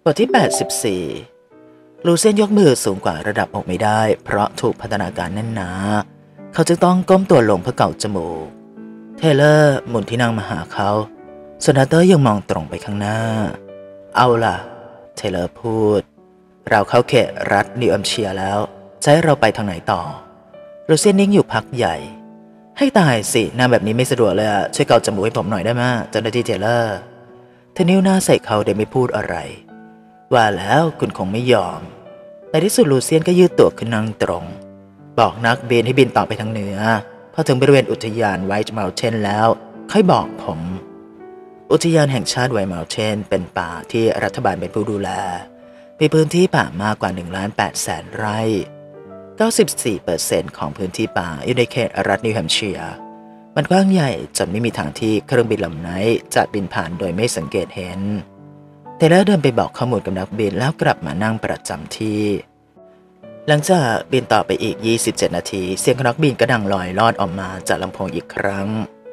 ทที่84ลูเซียนยกมือสูงกว่าระดับอกไม่ได้เพราะถูกพัฒนาการแน่นหนาเขาจึงต้องก้มตัวลงเพื่อเกาจมูกเทเลอร์หมุนที่นั่งมาหาเขาส่วนฮันเตอร์ยังมองตรงไปข้างหน้าเอาล่ะเทเลอร์พูดเราเข้าเขตรัฐนิวแฮมป์เชียร์แล้วจะให้เราไปทางไหนต่อลูเซียนนิ่งอยู่พักใหญ่ให้ตายสิหน้าแบบนี้ไม่สะดวกเลยช่วยเกาจมูกให้ผมหน่อยได้ไหมเจ้าหน้าที่เทเลอร์เธอนิ้วหน้าใส่เขาโดยไม่พูดอะไรว่าแล้วคุณคงไม่ยอมในที่สุดลูเซียนก็ยืดตัวขึ้นนั่งตรงบอกนักบินให้บินต่อไปทางเหนือพอถึงบริเวณอุทยานไวท์เมาน์เทนแล้วค่อยบอกผมอุทยานแห่งชาติไวท์เมาน์เทนเป็นป่าที่รัฐบาลเป็นผู้ดูแลมีพื้นที่ป่ามากกว่า 1,800,000 ไร่ 94% ของพื้นที่ป่าอยู่ในเขตรัฐนิวแฮมป์เชียร์มันกว้างใหญ่จนไม่มีทางที่เครื่องบินลำไหนจะบินผ่านโดยไม่สังเกตเห็นเทเลอร์เดินไปบอกข้อมูลกับนักบินแล้วกลับมานั่งประจำที่หลังจากบินต่อไปอีก27นาทีเสียงของนักบินก็ดังลอยลอดออกมาจากลำโพงอีกครั้ง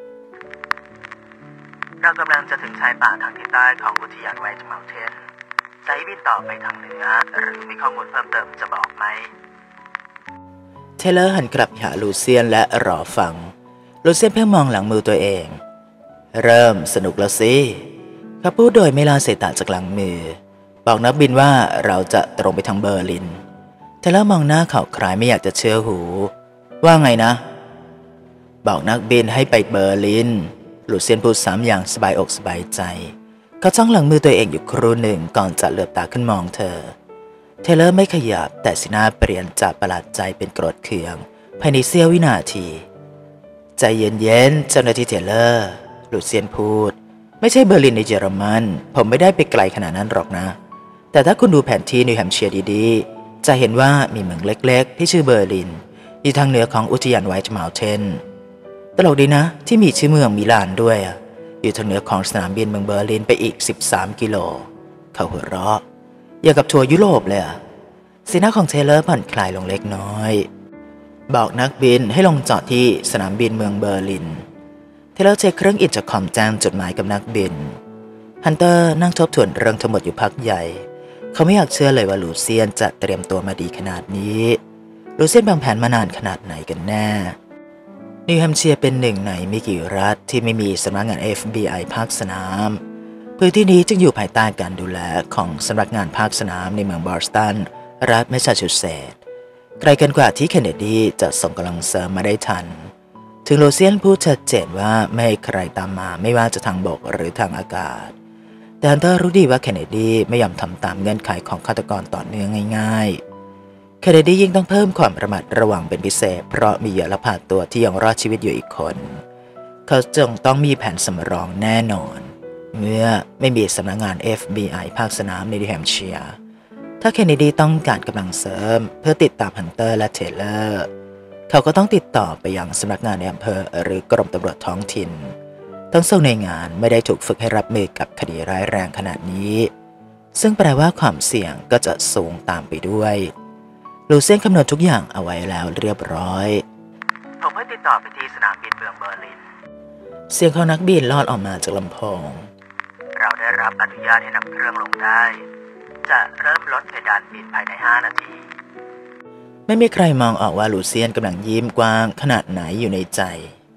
เรากำลังจะถึงชายป่าทางทิศใต้ของอุทยานไวท์เมาน์เทนจะให้บินต่อไปทางเหนือหรือมีข้อมูลเพิ่มเติมจะบอกไหมเทเลอร์หันกลับหาลูเซียนและรอฟังลูเซียนเพ่งมองหลังมือตัวเองเริ่มสนุกแล้วสิเขาพูดโดยไม่ละสายตาจากหลังมือบอกนักบินว่าเราจะตรงไปทางเบอร์ลินเทเลอร์มองหน้าเขาคล้ายไม่อยากจะเชื่อหูว่าไงนะบอกนักบินให้ไปเบอร์ลินลูเซียนพูดซ้ำอย่างสบายอกสบายใจเขาจ้องหลังมือตัวเองอยู่ครู่หนึ่งก่อนจะเหลือบตาขึ้นมองเธอเทเลอร์ไม่ขยับแต่สีหน้าเปลี่ยนจากประหลาดใจเป็นโกรธเคืองภายในเสี้ยววินาทีใจเย็นๆเจ้าหน้าที่เทเลอร์ลูเซียนพูดไม่ใช่เบอร์ลินในเยอรมันผมไม่ได้ไปไกลขนาดนั้นหรอกนะแต่ถ้าคุณดูแผนที่นิวแฮมป์เชียร์ดีๆจะเห็นว่ามีเมืองเล็กๆที่ชื่อเบอร์ลินอยู่ทางเหนือของอุทยานไวท์เมาน์เทนตลกดีนะที่มีชื่อเมืองมิลานด้วยอยู่ทางเหนือของสนามบินเมืองเบอร์ลินไปอีก13กิโลเขาหัวเราะอย่างกับทัวร์ยุโรปเลยสีหน้าของเทเลอร์ผ่อนคลายลงเล็กน้อยบอกนักบินให้ลงจอดที่สนามบินเมืองเบอร์ลินเทเลอร์เช็คเครื่องอินเตอร์คอมแจ้งจดหมายกับนักบินฮันเตอร์นั่งทบทวนเรื่องทั้งหมดอยู่พักใหญ่เขาไม่อยากเชื่อเลยว่าลูเซียนจะเตรียมตัวมาดีขนาดนี้ลูเซียนวางแผนมานานขนาดไหนกันแน่นิวแฮมป์เชียร์เป็นหนึ่งในไม่กี่รัฐที่ไม่มีสำนักงาน FBI ภาคสนามพื้นที่นี้จึงอยู่ภายใต้การดูแลของสำนักงานภาคสนามในเมืองบอสตันรัฐแมสซาชูเซตส์ไกลเกินกว่าที่เคนเนดีจะส่งกำลังเสริมมาได้ทันถึงลูเซียนพูดชัดเจนว่าไม่ให้ใครตามมาไม่ว่าจะทางบกหรือทางอากาศแต่ฮันเตอร์รู้ดีว่าเคนเนดีไม่ยอมทำตามเงื่อนไขของฆาตกรต่อเนื่องง่ายๆเคนเนดียิ่งต้องเพิ่มความระมัดระวังเป็นพิเศษเพราะมีเหยื่อลักพาตัวที่ยังรอดชีวิตอยู่อีกคนเขาจึงต้องมีแผนสำรองแน่นอนเมื่อไม่มีสำนักงาน FBI ภาคสนามในนิวแฮมป์เชียร์ถ้าเคนเนดีต้องการกำลังเสริมเพื่อติดตามฮันเตอร์และเทเลอร์เขาก็ต้องติดต่อไปยังสำนักงานในอำเภอหรือกรมตำรวจท้องถิ่นทั้งสองในงานไม่ได้ถูกฝึกให้รับมือกับคดีร้ายแรงขนาดนี้ซึ่งแปลว่าความเสี่ยงก็จะสูงตามไปด้วยลูเซียนคำนวณทุกอย่างเอาไว้แล้วเรียบร้อยผมให้ติดต่อไปที่สนามบินเมืองเบอร์ลินเสียงของนักบินลอดออกมาจากลำโพงเราได้รับอนุญาตให้นำเครื่องลงได้จะเริ่มลดเพดานบินภายใน5นาทีไม่มีใครมองออกว่าลูเซียนกำลังยิ้มกว้างขนาดไหนอยู่ในใจ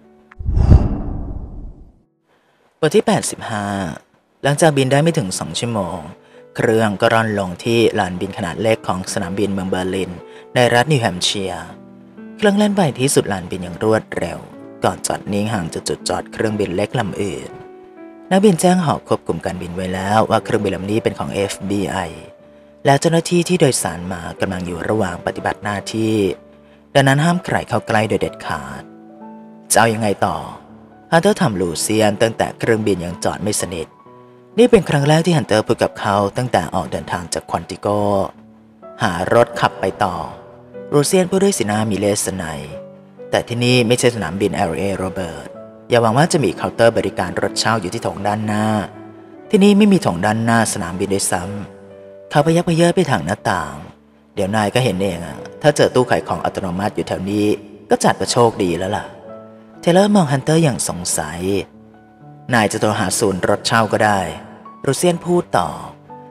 บทที่85หลังจากบินได้ไม่ถึง2ชั่วโมงเครื่องก็ร่อนลงที่ลานบินขนาดเล็กของสนามบินเมืองเบอร์ลินในรัฐนิวแฮมป์เชียร์เครื่องแล่นไปที่สุดลานบินอย่างรวดเร็วก่อนจอดนิ่งห่างจากจุดจอดเครื่องบินเล็กลำอื่นนักบินแจ้งหอควบคุมการบินไว้แล้วว่าเครื่องบินลำนี้เป็นของ FBI และเจ้าหน้าที่ที่โดยสารมากำลังอยู่ระหว่างปฏิบัติหน้าที่ดังนั้นห้ามใครเข้าใกล้โดยเด็ดขาดจะเอายังไงต่อฮันเตอร์ถามลูเซียนตั้งแต่เครื่องบินยังจอดไม่สนิทนี่เป็นครั้งแรกที่ฮันเตอร์พูดกับเขาตั้งแต่ออกเดินทางจากควอนติโกหารถขับไปต่อลูเซียนพูดด้วยสีหน้ามีเลสไนแต่ที่นี่ไม่ใช่สนามบิน LA โรเบิร์ตอย่าหวังว่าจะมีเคาน์เตอร์บริการรถเช่าอยู่ที่โถงด้านหน้าที่นี่ไม่มีโถงด้านหน้าสนามบินด้วยซ้ำเขาพยักพเยิดไปทางหน้าต่างเดี๋ยวนายก็เห็นเองถ้าเจอตู้ขายของอัตโนมัติอยู่แถวนี้ก็จัดว่าโชคดีแล้วล่ะเทเลอร์มองฮันเตอร์อย่างสงสัยนายจะโทรหาศูนย์รถเช่าก็ได้ลูเซียนพูดต่อ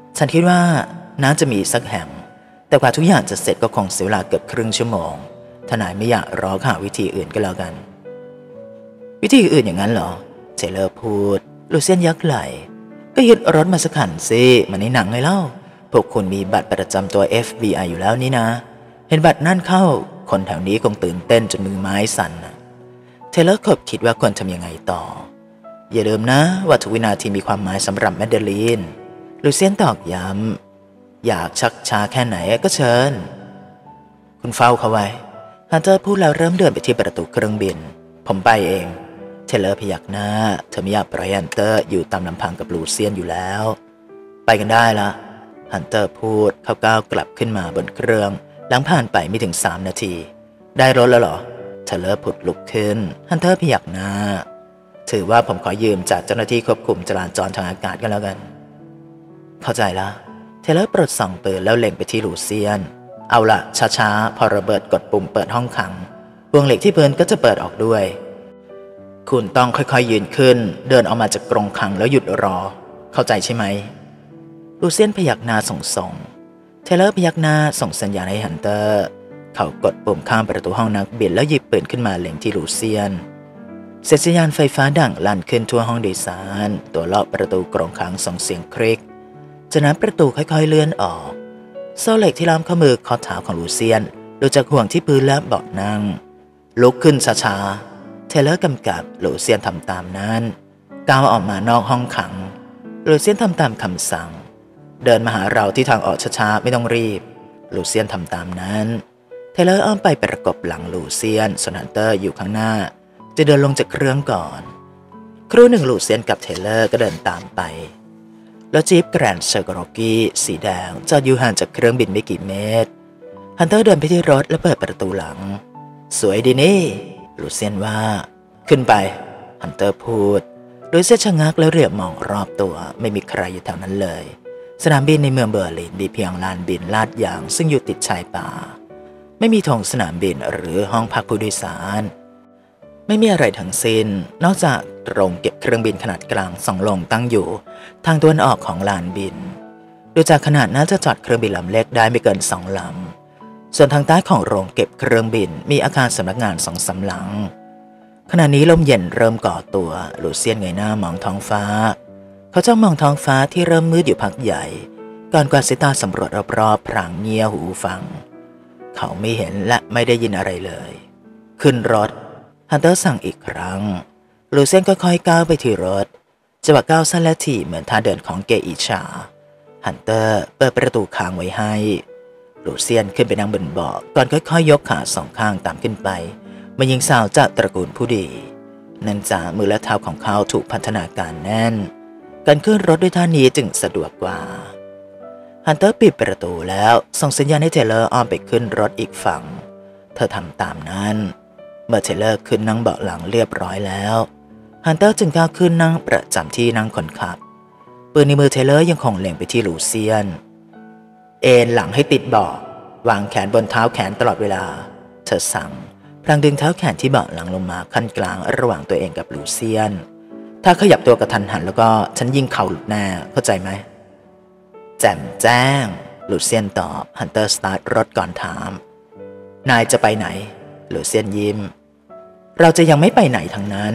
ฉันคิดว่าน่าจะมีสักแห่งแต่กว่าทุกอย่างจะเสร็จก็คงเสียเวลาเกือบครึ่งชั่วโมงถ้านายไม่อยากรอหาวิธีอื่นก็แล้วกันวิธีอื่นอย่างนั้นเหรอเทเลอร์พูดลูเซียนยักไหล่ก็ยึดรถมาสักคันสิมันในหนังไงเล่าพวกคุณมีบัตรประจำตัว FBI อยู่แล้วนี่นะเห็นบัตรนั่นเข้าคนแถวนี้คงตื่นเต้นจนมือไม้สั่นเทเลอร์ขบคิดว่าควรทำยังไงต่ออย่าลืมนะว่าทุกวินาทีมีความหมายสำหรับแมดเดลีนลูเซียนตอกย้ำอยากชักช้าแค่ไหนก็เชิญคุณเฝ้าเขาไว้ฮันเตอร์พูดแล้วเริ่มเดินไปที่ประตูเครื่องบินผมไปเองเทเลอร์พยักหน้าเธอไม่อยากปล่อยฮันเตอร์อยู่ตามลำพังกับลูเซียนอยู่แล้วไปกันได้ละฮันเตอร์พูดเขาก้าวกลับขึ้นมาบนเครื่องหลังผ่านไปไม่ถึง3 นาทีได้รถแล้วเหรอเทเลอร์ผุดลุกขึ้นฮันเตอร์พยักหน้าถือว่าผมขอยืมจากเจ้าหน้าที่ควบคุมจราจรทางอากาศกันแล้วกันเข้าใจละเทเลอร์ปลดส่องปืนแล้วเล็งไปที่ลูเซียนเอาละช้าๆพอระเบิดกดปุ่มเปิดห้องขังวงเหล็กที่พื้นก็จะเปิดออกด้วยคุณต้องค่อยๆยืนขึ้นเดินออกมาจากกรงขังแล้วหยุดรอเข้าใจใช่ไหมลูเซียนพยักหน้าส่งเทเลอร์พยักหน้าส่งสัญญาณให้ฮันเตอร์เขากดปุ่มข้างประตูห้องนักบินแล้วหยิบปืนขึ้นมาเล็งที่ลูเซียนเสียงสัญญาณไฟฟ้าดังลั่นขึ้นทั่วห้องโดยสารตัวล็อกประตูกรงขังส่งเสียงคลิกจากนั้นประตูค่อยๆเลื่อนออกโซ่เหล็กที่ล้อมข้อมือข้อเท้าของลูเซียนหลุดจากห่วงที่พื้นและเบาะนั่งลุกขึ้นช้าๆเทเลอร์กำกับลูเซียนทำตามนั้นก้าวออกมานอกห้องขังลูเซียนทำตามคำสั่งเดินมาหาเราที่ทางออกช้าๆไม่ต้องรีบลูเซียนทำตามนั้นเทเลอร์อ้อมไปประกบหลังลูเซียนส่วนฮันเตอร์อยู่ข้างหน้าจะเดินลงจากเครื่องก่อนครู่หนึ่งลูเซียนกับเทเลอร์ก็เดินตามไปแล้วจีปแกรนด์เชอร์กรอกี้สีแดงจอดอยู่ห่างจากเครื่องบินไม่กี่เมตรฮันเตอร์เดินไปที่รถและเปิดประตูหลังสวยดีนี่ลูเซียนว่าขึ้นไปฮันเตอร์พูดโดยเสียชะงักแล้วเหลียวมองรอบตัวไม่มีใครอยู่แถวนั้นเลยสนามบินในเมืองเบอร์ลินมีเพียงลานบินลาดยางซึ่งอยู่ติดชายป่าไม่มีธงสนามบินหรือห้องพักผู้โดยสารไม่มีอะไรทั้งสิ้นนอกจากโรงเก็บเครื่องบินขนาดกลาง2 โรงตั้งอยู่ทางตะวันออกของลานบินโดยจากขนาดน่าจะจอดเครื่องบินลำเล็กได้ไม่เกิน2 ลำส่วนทางใต้ของโรงเก็บเครื่องบินมีอาคารสำนักงาน2-3 หลังขณะนี้ลมเย็นเริ่มก่อตัวลูเซียนเงยหน้ามองท้องฟ้าเขาจ้องมองท้องฟ้าที่เริ่มมืดอยู่พักใหญ่ก่อนกวาดสายตาสำรวจรอบๆพรางเงี่ยหูฟังเขาไม่เห็นและไม่ได้ยินอะไรเลยขึ้นรถฮันเตอร์สั่งอีกครั้งลูเซียนค่อยๆก้าวไปที่รถจังหวะก้าวสั้นและถี่เหมือนท่าเดินของเกอิชาฮันเตอร์เปิดประตูค้างไว้ให้ลูเซียนขึ้นไปนั่งบนเบาะก่อนค่อยๆยกขา2 ข้างตามขึ้นไปมันยิงสาวจากตระกูลผู้ดีเนื่องจากมือและเท้าของเขาถูกพัฒนาการแน่นการขึ้นรถด้วยท่านี้จึงสะดวกกว่าฮันเตอร์ปิดประตูแล้วส่งสัญญาณให้เทเลอร์อ้อมไปขึ้นรถอีกฝั่งเธอทำตามนั้นเมื่อเทเลอร์ขึ้นนั่งเบาะหลังเรียบร้อยแล้วฮันเตอร์จึงก้าวขึ้นนั่งประจำที่นั่งคนขับปืนในมือเทเลอร์ยังคงเล็งไปที่ลูเซียนเอนหลังให้ติดเบาะวางแขนบนเท้าแขนตลอดเวลาเธอสั่งพลางดึงเท้าแขนที่เบาะหลังลงมาขั้นกลางระหว่างตัวเองกับลูเซียนถ้าขยับตัวกระทันหันแล้วก็ฉันยิงเข่าหลุดแน่เข้าใจไหมแจ่มแจ้งลูเซียนตอบฮันเตอร์สตาร์ทรถก่อนถามนายจะไปไหนลูเซียนยิ้มเราจะยังไม่ไปไหนทั้งนั้น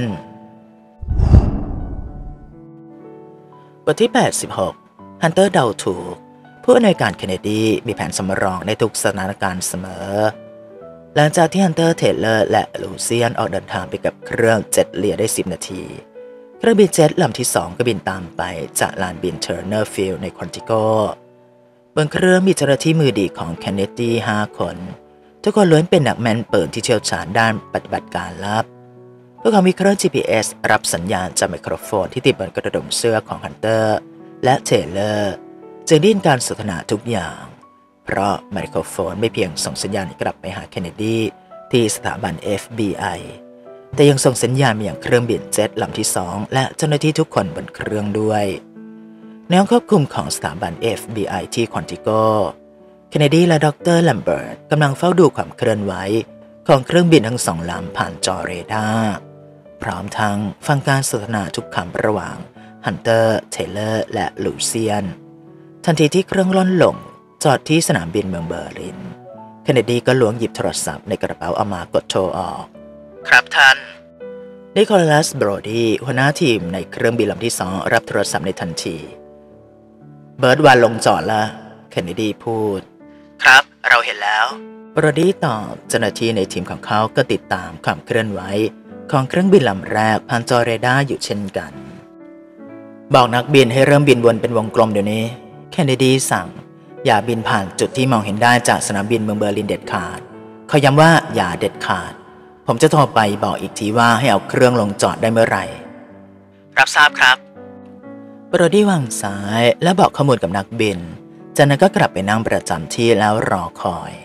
บทที่86ฮันเตอร์เดาถูกผู้อำนวยการเคนเนดีมีแผนสำรองในทุกสถานการณ์เสมอหลังจากที่ฮันเตอร์เทเลอร์และลูเซียนออกเดินทางไปกับเครื่องเจ็ตเลียได้10 นาทีเครื่องบินเจ็ตลำที่2ก็บินตามไปจากลานบินเทอร์เนอร์ฟิลด์ในคอนติโกบนเครื่องมีเจ้าหน้าที่มือดีของเคนเนดี5 คนทุกคนล้วนเป็นนักแม่นปืนที่เชี่ยวชาญด้านปฏิบัติการลับพวกเขามีเครื่อง GPS รับสัญญาณจากไมโครโฟนที่ติดบนกระดุมเสื้อของฮันเตอร์และเทเลอร์จึงได้ยินการสนทนาทุกอย่างเพราะไมโครโฟนไม่เพียงส่งสัญญาณกลับไปหาเคนเนดีที่สถาบัน FBI แต่ยังส่งสัญญาณมายังเครื่องบินเจ็ตลำที่2และเจ้าหน้าที่ทุกคนบนเครื่องด้วยในห้องควบคุมของสถาบัน FBI ที่คอนติโกเคนเนดีและดร.แลมเบิร์ตกำลังเฝ้าดูความเคลื่อนไหวของเครื่องบินทั้ง2 ลำผ่านจอเรดาร์พร้อมทั้งฟังการสนทนาทุกคำระหว่างฮันเตอร์เทเลอร์และลูเซียนทันทีที่เครื่องล่อนลงจอดที่สนามบินเมืองเบอร์ลินเคนเนดีก็ล้วงหยิบโทรศัพท์ในกระเป๋าเอามากดโทรออกครับท่านนิโคลัส โบรดี้หัวหน้าทีมในเครื่องบินลำที่2รับโทรศัพท์ในทันทีเบิร์ดวันลงจอดละเคนเนดีพูดครับเราเห็นแล้วโบรดี้ตอบเจ้าหน้าที่ในทีมของเขาก็ติดตามความเคลื่อนไหวของเครื่องบินลำแรกผ่านจอเรดาร์อยู่เช่นกันบอกนักบินให้เริ่มบินวนเป็นวงกลมเดี๋ยวนี้เคนเนดีสั่งอย่าบินผ่านจุดที่มองเห็นได้จากสนามบินเมืองเบอร์ลินเด็ดขาดเขาย้ำว่าอย่าเด็ดขาดผมจะโทรไปบอกอีกทีว่าให้เอาเครื่องลงจอดได้เมื่อไหร่รับทราบครับโบรดี้วางสายและบอกข้อมูลกับนักบินจากนั้นก็กลับไปนั่งประจำที่แล้วรอคอย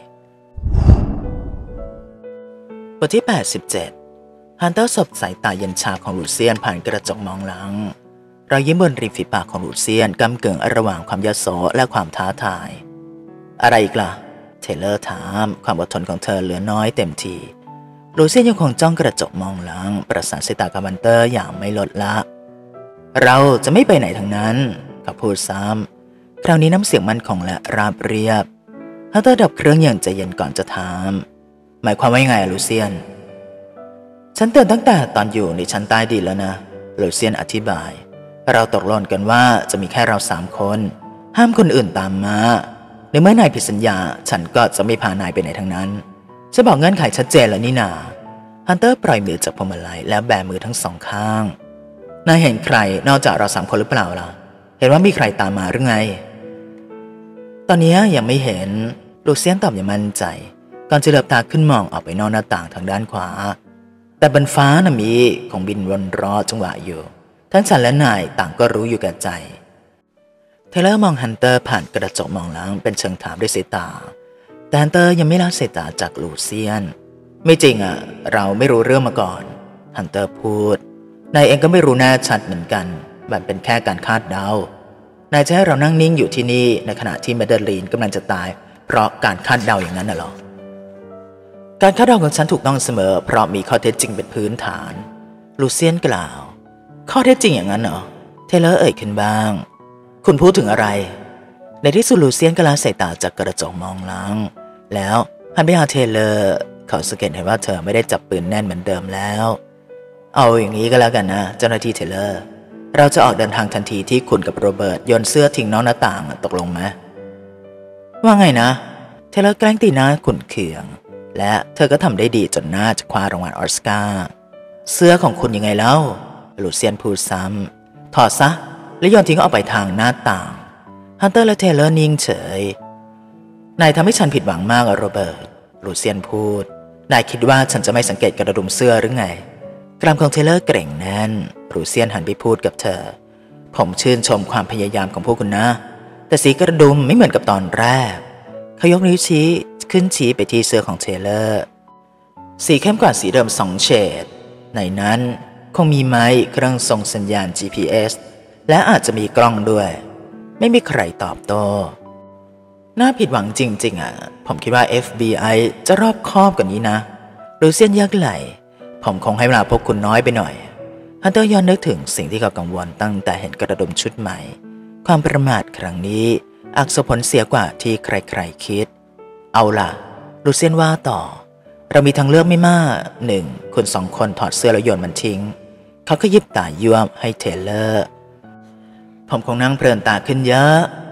บทที่87ฮันเตอร์สบสายตาเย็นชาของลูเซียนผ่านกระจกมองหลังรอยยิ้มบนริมฝีปากของลูเซียนกำกึ่งระหว่างความยโสและความท้าทายอะไรอีกล่ะเทเลอร์ถามความอดทนของเธอเหลือน้อยเต็มทีลูเซียนยังคงจ้องกระจกมองหลังประสานสายตากับฮันเตอร์อย่างไม่ลดละเราจะไม่ไปไหนทั้งนั้นเขาพูดซ้ำคราวนี้น้ำเสียงมั่นคงและราบเรียบฮันเตอร์ดับเครื่องอย่างใจเย็นก่อนจะถามหมายความว่ายังไงลูเซียนฉันเตือนตั้งแต่ตอนอยู่ในชั้นใต้ดินแล้วนะลูเซียนอธิบายเราตกลงกันว่าจะมีแค่เรา3 คนห้ามคนอื่นตามมาในเมื่อนายผิดสัญญาฉันก็จะไม่พานายไปไหนทั้งนั้นฉันบอกเงื่อนไขชัดเจนแล้วนี่นาฮันเตอร์ปล่อยมือจากพวงมาลัยแล้วแบมือทั้ง2 ข้างนายเห็นใครนอกจากเรา3 คนหรือเปล่าล่ะเห็นว่ามีใครตามมาหรือไงตอนนี้ยังไม่เห็นลูเซียนตอบอย่างมั่นใจก่อนจะเหลือบตาขึ้นมองออกไปนอกหน้าต่างทางด้านขวาแต่บนฟ้าน่ะมีของบินวนรอจังหวะอยู่ทั้งฉันและนายต่างก็รู้อยู่แก่ใจเทเลอร์มองฮันเตอร์ผ่านกระจกมองหลังเป็นเชิงถามด้วยสายตาแต่ฮันเตอร์ยังไม่ละสายตาจากลูเซียนไม่จริงอ่ะเราไม่รู้เรื่องมาก่อนฮันเตอร์พูดนายเองก็ไม่รู้แน่ชัดเหมือนกันมันเป็นแค่การคาดเดานายจะให้เรานั่งนิ่งอยู่ที่นี่ในขณะที่เมเดลีนกำลังจะตายเพราะการคาดเดาอย่างนั้นน่ะหรอการคาดเดาของฉันถูกต้องเสมอเพราะมีข้อเท็จจริงเป็นพื้นฐานลูเซียนกล่าวข้อเท็จจริงอย่างนั้นเหรอเทเลอร์เอ่ยขึ้นบ้างคุณพูดถึงอะไรในที่สุดลูเซียนก็ละสายตาจากกระจกมองหลังแล้วหันไปหาเทเลอร์เขาสังเกตเห็นว่าเธอไม่ได้จับปืนแน่นเหมือนเดิมแล้วเอาอย่างนี้ก็แล้วกันนะเจ้าหน้าที่เทเลอร์เราจะออกเดินทางทันทีที่คุณกับโรเบิร์ตโยนเสื้อทิ้งนอกหน้าต่างตกลงไหมว่าไงนะเทเลอร์แกล้งตีหน้าขุ่นเคืองและเธอก็ทำได้ดีจนน่าจะคว้ารางวัลออสการ์เสื้อของคุณยังไงเล่าลูเซียนพูดซ้ำถอดซะแล้วโยนทิ้งออกไปทางหน้าต่างฮันเตอร์และเทเลอร์นิ่งเฉยนายทำให้ฉันผิดหวังมากโรเบิร์ตลูเซียนพูดนายคิดว่าฉันจะไม่สังเกตกระดุมเสื้อหรือไงกรามของเทเลอร์เกร็งแน่นลูเซียนหันไปพูดกับเธอผมชื่นชมความพยายามของพวกคุณนะแต่สีกระดุมไม่เหมือนกับตอนแรกเขายกนิ้วชี้ไปที่เสื้อของเทเลอร์สีเข้มกว่าสีเดิม2 เฉดในนั้นคงมีไม้เครื่องส่งสัญญาณ GPS และอาจจะมีกล้องด้วยไม่มีใครตอบโต้น่าผิดหวังจริงๆผมคิดว่า FBI จะรอบคอบกว่านี้นะลูเซียนยักไหล่ผมคงให้เวลาพวกคุณน้อยไปหน่อยฮันเตอร์ย้อนนึกถึงสิ่งที่เขากังวลตั้งแต่เห็นกระดุมชุดใหม่ความประมาทครั้งนี้อาจส่งผลเสียกว่าที่ใครๆคิดเอาล่ะลูเซียนว่าต่อเรามีทางเลือกไม่มาก 1. คุณ2 คนถอดเสื้อแล้วโยนมันทิ้งเขาก็ยิบตายั่วให้เทเลอร์ผมคงนั่งเพลินตาขึ้นเยอะ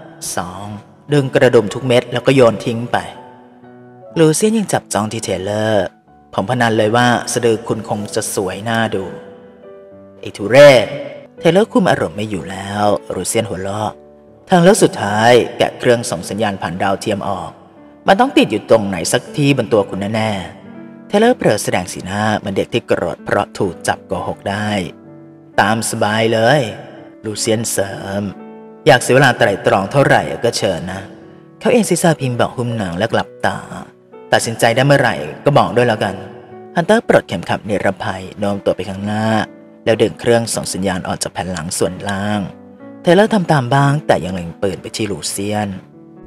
2. ดึงกระดุมทุกเม็ดแล้วก็โยนทิ้งไปลูเซียนยังจับจ้องที่เทเลอร์ผมพนันเลยว่าสะดือคุณคงจะสวยน่าดูไอ้ทุเรศเทเลอร์คุมอารมณ์ไม่อยู่แล้วลูเซียนหัวเราะทางเลือกสุดท้ายแกะเครื่องส่งสัญญาณผ่านดาวเทียมออกมันต้องติดอยู่ตรงไหนสักที่บนตัวคุณแน่ๆเทเลอร์เผลอแสดงสีหน้าเหมือนเด็กที่โกรธเพราะถูกจับโกหกได้ตามสบายเลยลูเซียนเสริมอยากเสียเวลาไตร่ตรองเท่าไหร่ก็เชิญนะเขาเอ็นศีรษะพิงเบาะหุ้มหนังและกลับตาตัดสินใจได้เมื่อไหร่ก็บอกด้วยแล้วกันฮันเตอร์ปลดเข็มขัดนิรภัยโน้มตัวไปข้างหน้าแล้วดึงเครื่องส่งสัญญาณออกจากแผ่นหลังส่วนล่างเทเลอร์ทำตามบ้างแต่ยังเล็งปืนไปที่ลูเซียน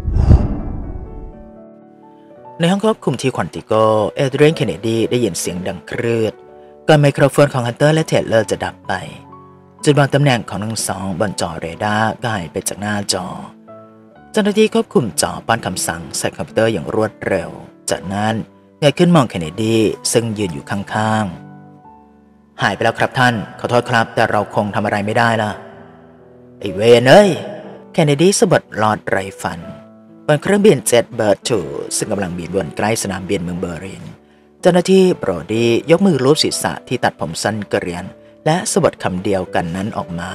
ในห้องควบคุมที่ควอนติโกเอเดรียน เคนเนดีได้ยินเสียงดังครืดก่อนไมโครโฟนของฮันเตอร์และเทเลอร์จะดับไปจุดวางตำแหน่งของทั้งสองบนจอเรดาร์ก็หายไปจากหน้าจอเจ้าหน้าที่ควบคุมจอป้อนคำสั่งใส่คอมพิวเตอร์อย่างรวดเร็วจากนั้นเงยขึ้นมองเคนเนดีซึ่งยืนอยู่ข้างๆหายไปแล้วครับท่านขอโทษครับแต่เราคงทำอะไรไม่ได้ล่ะไอเวนเอ้ยเคนเนดีสะบัดลอดไรฟันบนเครื่องบินเจ็ตเบิร์ดทูซึ่งกำลังบินวนใกล้สนามบินเมืองเบอร์ลินเจ้าหน้าที่โบรดี้ยกมือลูบศีรษะที่ตัดผมสั้นเกรียนและสะบัดคำเดียวกันนั้นออกมา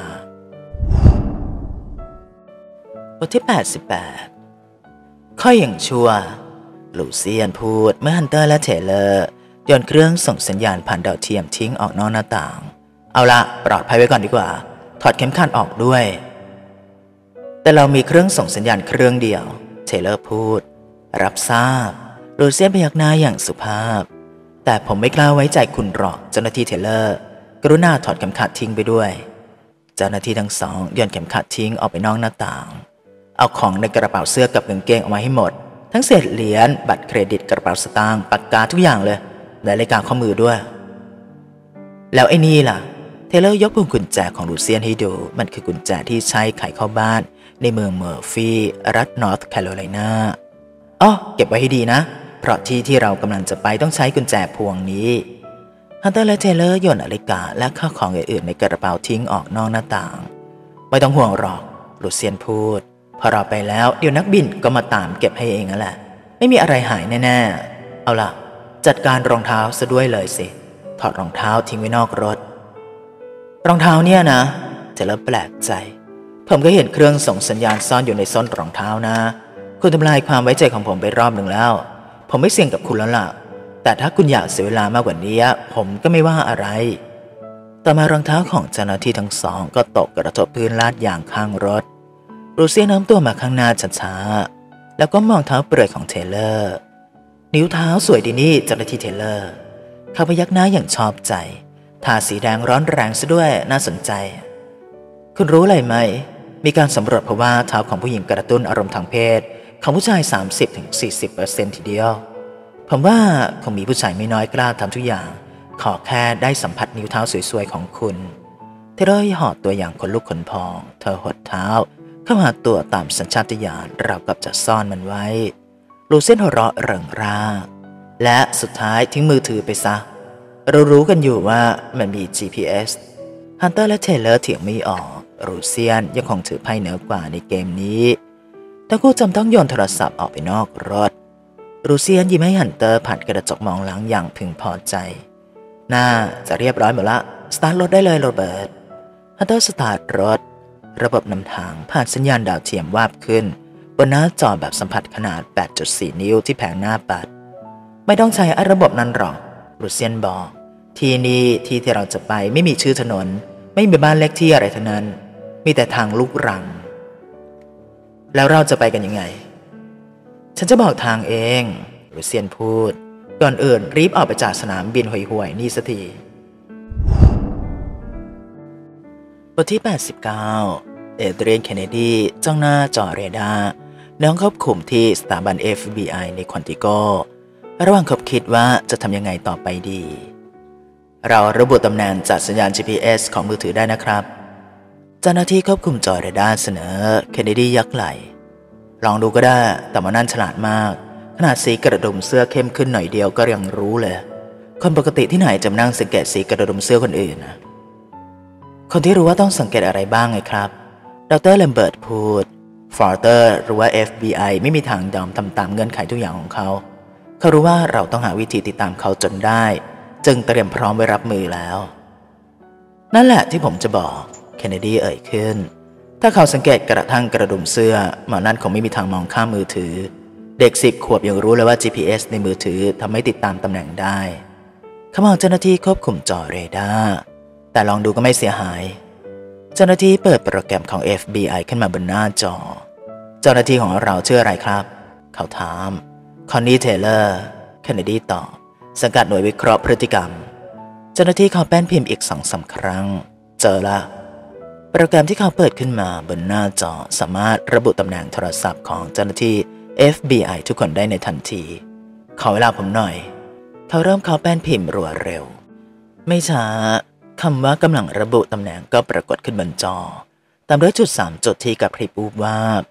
บทที่88ค่อยอย่างชั่วลูเซียนพูดเมื่อฮันเตอร์และเทเลอร์โยนเครื่องส่งสัญญาณผ่านดาวเทียมทิ้งออกนอกหน้าต่างเอาละปลอดภัยไว้ก่อนดีกว่าถอดเข็มขัดออกด้วยแต่เรามีเครื่องส่งสัญญาณเครื่องเดียวเทเลอร์พูดรับทราบลูเซียนพยักหน้าอย่างสุภาพแต่ผมไม่กล้าไว้ใจคุณหรอกเจ้าหน้าที่เทเลอร์กรุณาถอดเข็มขัดทิ้งไปด้วยเจ้าหน้าที่ทั้งสองโยนเข็มขัดทิ้งออกไปนอกหน้าต่างเอาของในกระเป๋าเสื้อกับกางเกงออกมาให้หมดทั้งเศษเหรียญบัตรเครดิตกระเป๋าสตางค์ปากกาทุกอย่างเลยและนาฬิกาข้อมือด้วยแล้วไอ้นี่ล่ะเทเลอร์ยกพวงกุญแจของลูเซียนให้ดูมันคือกุญแจที่ใช้ไขเข้าบ้านในเมืองเมอร์ฟี่รัฐนอร์ทแคโรไลนาอ๋อเก็บไว้ให้ดีนะเพราะที่เรากำลังจะไปต้องใช้กุญแจพวงนี้ฮันเตอร์และเทเลอร์โยนนาฬิกาและข้าวของอื่นๆในกระเป๋าทิ้งออกนอกหน้าต่างไม่ต้องห่วงหรอกลูเซียนพูดพอเราไปแล้วเดี๋ยวนักบินก็มาตามเก็บให้เองนั่นแหละไม่มีอะไรหายแน่ๆเอาล่ะจัดการรองเท้าซะด้วยเลยสิถอดรองเท้าทิ้งไว้นอกรถรองเท้าเนี่ยนะเทเลอร์แปลกใจผมก็เห็นเครื่องส่งสัญญาณซ่อนอยู่ในส้นรองเท้านะคุณทำลายความไว้ใจของผมไปรอบหนึ่งแล้วผมไม่เสี่ยงกับคุณแล้วล่ะแต่ถ้าคุณอยากเสียเวลามากกว่านี้ผมก็ไม่ว่าอะไรต่อมารองเท้าของเจ้าหน้าที่ทั้งสองก็ตกกระทบพื้นลาดยางข้างรถลูเซียนน้ำตัวมาข้างหน้าช้าๆแล้วก็มองเท้าเปลือยของเทเลอร์นิ้วเท้าสวยดีนี่เจ้าหน้าที่เทเลอร์เขาพยักหน้าอย่างชอบใจทาสีแดงร้อนแรงซะด้วยน่าสนใจคุณรู้อะไรไหมมีการสำรวจพบว่าเท้าของผู้หญิงกระตุ้นอารมณ์ทางเพศของผู้ชาย 30-40% ทีเดียวผมว่าคงมีผู้ชายไม่น้อยกล้าทำทุกอย่างขอแค่ได้สัมผัสนิ้วเท้าสวยๆของคุณเทเลอร์หอดตัวอย่างขนลุกขนพองเธอหดเท้าเข้าหาตัวตามสัญชาตญาณราวกับจะซ่อนมันไว้ลูเซียนหัวเราะเริงร่าและสุดท้ายทิ้งมือถือไปซะเรารู้กันอยู่ว่ามันมี GPS ฮันเตอร์และเทเลอร์เถียงไม่ออกลูเซียนยังคงถือไพ่เหนือกว่าในเกมนี้ทั้งคู่จำต้องโยนโทรศัพท์ออกไปนอกรถลูเซียนยิ้มให้ฮันเตอร์ผ่านกระจกมองหลังอย่างพึงพอใจน่าจะเรียบร้อยหมดละสตาร์ทรถได้เลยโรเบิร์ตฮันเตอร์สตาร์ทรถระบบนำทางผ่านสัญญาณดาวเทียมวาบขึ้นบนหน้าจอแบบสัมผัสขนาด 8.4 นิ้วที่แผงหน้าปัดไม่ต้องใช้ระบบนั้นหรอกลูเซียนบอกที่นี่ที่เราจะไปไม่มีชื่อถนนไม่มีบ้านเล็กที่อะไรทั้งนั้นมีแต่ทางลูกรังแล้วเราจะไปกันยังไงฉันจะบอกทางเองลูเซียนพูดก่อนอื่นรีบออกไปจากสนามบินห่วยๆนี่สักทีบทที่89เอเดรียนเคนเนดีจ้องหน้าจอเรดาร์น้องควบคุมที่สถาบัน FBI ในคอนติโกระหว่างคบคิดว่าจะทำยังไงต่อไปดีเราระบุตำแหน่งจากสัญญาณ GPS ของมือถือได้นะครับเจ้าหน้าที่ควบคุมจอเรดาร์เสนอเคนเนดียักไหล่ลองดูก็ได้แต่มันนั่นฉลาดมากขนาดสีกระดุมเสื้อเข้มขึ้นหน่อยเดียวก็ยังรู้เลยคนปกติที่ไหนจะนั่งสังเกตสีกระดุมเสื้อคนอื่นนะคนที่รู้ว่าต้องสังเกตอะไรบ้างไงครับดร.เลมเบิร์ตพูดฟอร์เตอร์หรือว่า FBI ไม่มีทางยอมทำตามเงื่อนไขทุกอย่างของเขารู้ว่าเราต้องหาวิธีติดตามเขาจนได้จึงเตรียมพร้อมไว้รับมือแล้วนั่นแหละที่ผมจะบอกเคนเนดีเอ่ยขึ้นถ้าเขาสังเกตกระทั่งกระดุมเสื้อหมอนั่นคงไม่มีทางมองข้ามมือถือเด็ก10 ขวบยังรู้เลยว่า GPS ในมือถือทำให้ติดตามตำแหน่งได้เขามองเจ้าหน้าที่ควบคุมจอเรดาร์แต่ลองดูก็ไม่เสียหายเจ้าหน้าที่เปิดโปรแกรมของ FBI ขึ้นมาบนหน้าจอเจ้าหน้าที่ของเราชื่ออะไรครับเขาถามคอนนี่เทเลอร์เคนเนดีตอบสังกัดหน่วยวิเคราะห์พฤติกรรมเจ้าหน้าที่เขาแป้นพิมพ์อีก 2-3 ครั้งเจอละโปรแกรมที่เขาเปิดขึ้นมาบนหน้าจอสามารถระบุตำแหน่งโทรศัพท์ของเจ้าหน้าที่ FBI ทุกคนได้ในทันทีขอเวลาผมหน่อยเขาเริ่มเคาะแป้นพิมพ์รัวเร็วไม่ช้าคำว่ากำลังระบุตำแหน่งก็ปรากฏขึ้นบนจอตามด้วยจุด 3 จุดที่กระพริบวูบวาบ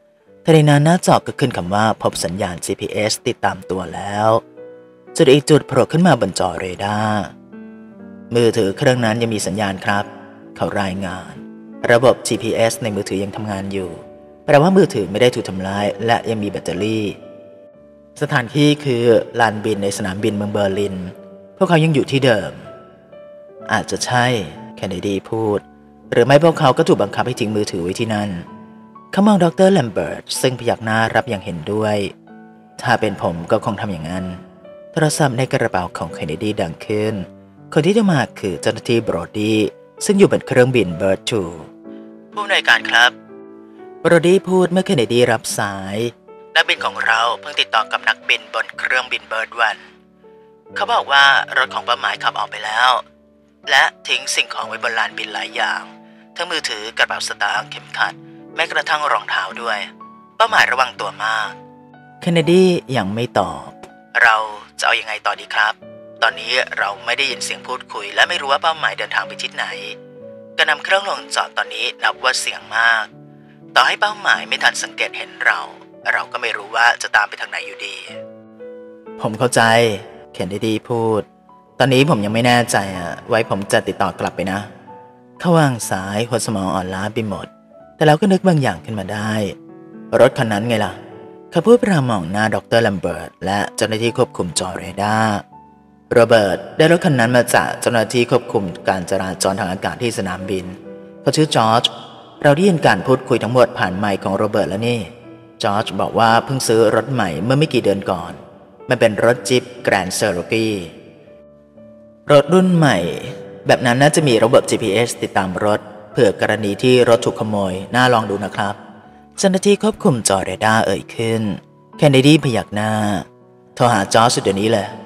ทันใดนั้นหน้าจอก็ขึ้นคำว่าพบสัญญาณ GPS ติดตามตัวแล้วจุดอีกจุดโผล่ขึ้นมาบนจอเรดาร์มือถือเครื่องนั้นยังมีสัญญาณครับเขารายงานระบบ GPS ในมือถือยังทำงานอยู่แปลว่ามือถือไม่ได้ถูกทำลายและยังมีแบตเตอรี่สถานที่คือลานบินในสนามบินเมืองเบอร์ลินพวกเขายังอยู่ที่เดิมอาจจะใช่เคนเนดีพูดหรือไม่พวกเขาก็ถูกบังคับให้ทิ้งมือถือไว้ที่นั่นเขามองดร.แลมเบิร์ตซึ่งพยักหน้ารับอย่างเห็นด้วยถ้าเป็นผมก็คงทำอย่างนั้นโทรศัพท์ในกระเป๋าของเคนเนดีดังขึ้นคนที่จะมาคือเจ้าหน้าที่โบรดี้ซึ่งอยู่บนเครื่องบินเบิร์ดทูผู้อำนวยการครับโบรดี้พูดเมื่อเคนเนดีรับสายนักบินของเราเพิ่งติดต่อกับนักบินบนเครื่องบินเบิร์ดวันเขาบอกว่ารถของเป้าหมายขับออกไปแล้วและทิ้งสิ่งของไว้บนลานบินหลายอย่างทั้งมือถือกระเป๋าสตางค์เข็มขัดแม้กระทั่งรองเท้าด้วยเป้าหมายระวังตัวมากเคนเนดียังไม่ตอบเราจะเอายังไงต่อดีครับตอนนี้เราไม่ได้ยินเสียงพูดคุยและไม่รู้ว่าเป้าหมายเดินทางไปทิศไหนการนำเครื่องลงจอดตอนนี้นับว่าเสี่ยงมากต่อให้เป้าหมายไม่ทันสังเกตเห็นเราก็ไม่รู้ว่าจะตามไปทางไหนอยู่ดีผมเข้าใจเคนเนดีพูดตอนนี้ผมยังไม่แน่ใจไว้ผมจะติดต่อกลับไปนะเขาวางสายหัวสมองอ่อนล้าไปหมดแต่แล้วก็นึกบางอย่างขึ้นมาได้รถคันนั้นไงล่ะเขาพูดพรางมองหน้าดร.แลมเบิร์ตและเจ้าหน้าที่ควบคุมจอเรดาร์โรเบิร์ตได้รถคันนั้นมาจากเจ้าหน้าที่ควบคุมการจราจรทางอากาศที่สนามบินเขาชื่อจอร์จเราได้ยินการพูดคุยทั้งหมดผ่านไมค์ของโรเบิร์ตแล้วนี่จอร์จบอกว่าเพิ่งซื้อรถใหม่เมื่อไม่กี่เดือนก่อนมันเป็นรถจิ๊ปแกรนด์เชอโรกีรถรุ่นใหม่แบบนั้นน่าจะมีระบบ GPS ติดตามรถเผื่อกรณีที่รถถูกขโมยน่าลองดูนะครับเจ้าหน้าที่ควบคุมจอเรดาร์เอ่ยขึ้นเคนเนดีพยักหน้าโทรหาจอร์จเดี๋ยวนี้เลย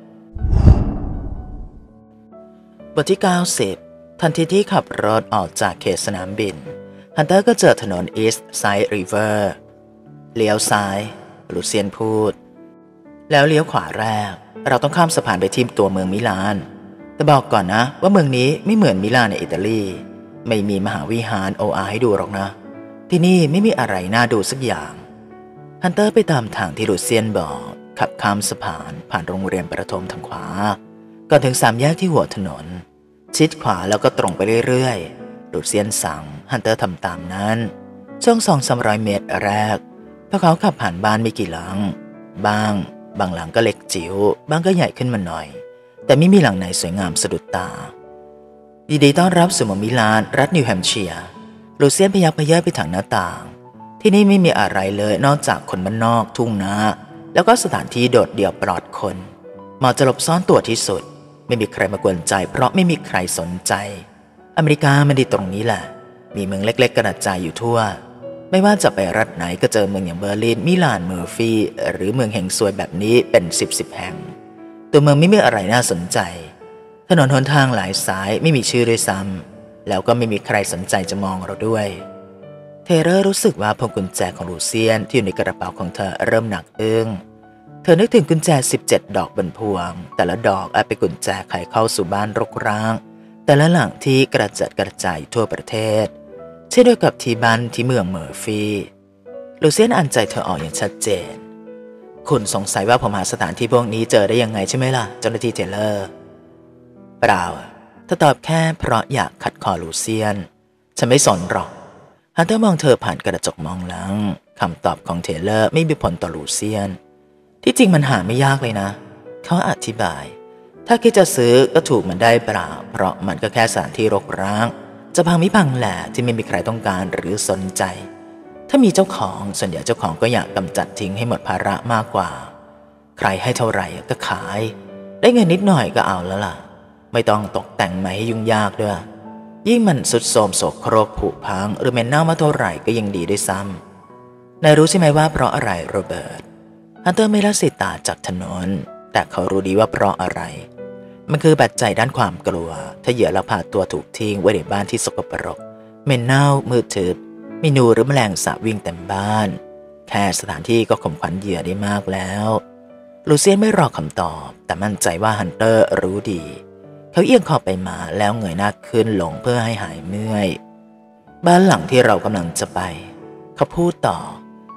บทที่90ทันทีที่ขับรถออกจากเขตสนามบินฮันเตอร์ก็เจอถนน East Side River เลี้ยวซ้ายลูเซียนพูดแล้วเลี้ยวขวาแรกเราต้องข้ามสะพานไปที่ตัวเมืองมิลานแต่บอกก่อนนะว่าเมืองนี้ไม่เหมือนมิลานในอิตาลีไม่มีมหาวิหารโออาให้ดูหรอกนะที่นี่ไม่มีอะไรน่าดูสักอย่างฮันเตอร์ไปตามทางที่ลูเซียนบอกขับข้ามสะพานผ่านโรงเรียนประถมทางขวาก่อนถึง3 แยกที่หัวถนนชิดขวาแล้วก็ตรงไปเรื่อยๆลูเซียนสั่งฮันเตอร์ทำตามนั้นช่วง200-300 เมตรแรกพวกเขาขับผ่านบ้านไม่กี่หลังบางหลังก็เล็กจิ๋วบางก็ใหญ่ขึ้นมาหน่อยแต่ไม่มีหลังไหนสวยงามสะดุดตายินดีต้อนรับสู่เมืองมิลานรัฐนิวแฮมป์เชียร์ลูเซียนพยักพยักไปทางหน้าต่างที่นี่ไม่มีอะไรเลยนอกจากคนบ้านนอกทุ่งนาแล้วก็สถานที่โดดเดี่ยวปลอดคนเหมาะจะหลบซ่อนตัวที่สุดไม่มีใครมากวนใจเพราะไม่มีใครสนใจอเมริกามันดีตรงนี้แหละมีเมืองเล็กๆกระจายอยู่ทั่วไม่ว่าจะไปรัฐไหนก็เจอเมืองอย่างเบอร์ลินมิลานเมอร์ฟีหรือเมืองแห่งซวยแบบนี้เป็น10 แห่งตัวเมืองไม่มีอะไรน่าสนใจถนนหนทางหลายสายไม่มีชื่อด้วยซ้ำแล้วก็ไม่มีใครสนใจจะมองเราด้วยเทเลอร์รู้สึกว่าพวงกุญแจของลูเซียนที่อยู่ในกระเป๋าของเธอเริ่มหนักอึ้งเธอนึกถึงกุญแจ17 ดอกบนพวงแต่ละดอกอาจเป็นกุญแจไขเข้าสู่บ้านรกร้างแต่ละหลังที่กระจัดกระจายทั่วประเทศเช่นเดียวกับที่บ้านที่เมืองเมอร์ฟีลูเซียนอ่านใจเธอออกอย่างชัดเจนคุณสงสัยว่าผมหาสถานที่พวกนี้เจอได้ยังไงใช่ไหมล่ะเจ้าหน้าที่เทเลอร์เปล่าเธอตอบแค่เพราะอยากขัดคอลูเซียนฉันไม่สนหรอกฮันเตอร์มองเธอผ่านกระจกมองหลังคำตอบของเทเลอร์ไม่มีผลต่อลูเซียนที่จริงมันหาไม่ยากเลยนะเขาอธิบายถ้าคิดจะซื้อก็ถูกมันได้เปล่าเพราะมันก็แค่สถานที่รกร้างจะพังไม่พังแหละที่ไม่มีใครต้องการหรือสนใจถ้ามีเจ้าของส่วนใหญ่เจ้าของก็อยากกำจัดทิ้งให้หมดภาระมากกว่าใครให้เท่าไหร่ก็ขายได้เงินนิดหน่อยก็เอาแล้วล่ะไม่ต้องตกแต่งใหม่ให้ยุ่งยากด้วยยิ่งมันสุดโทรมโสโครกผุพังหรือเหม็นเน่ามาเท่าไหร่ก็ยังดีด้วยซ้ำนายรู้ใช่ไหมว่าเพราะอะไรโรเบิร์ตฮันเตอร์ไม่ละสายตาจากถนนแต่เขารู้ดีว่าเพราะอะไรมันคือปัจจัยด้านความกลัวถ้าเหยื่อลักพาตัวถูกทิ้งไว้ในบ้านที่สกปรกเหม็นเน่ามืดทึบมีหนูหรือแมลงสาบวิ่งเต็มบ้านแค่สถานที่ก็ข่มขวัญเหยื่อได้มากแล้วลูเซียนไม่รอคำตอบแต่มั่นใจว่าฮันเตอร์รู้ดีเขาเอียงคอไปมาแล้วเงยหน้าขึ้นลงเพื่อให้หายเมื่อยบ้านหลังที่เรากำลังจะไปเขาพูดต่อ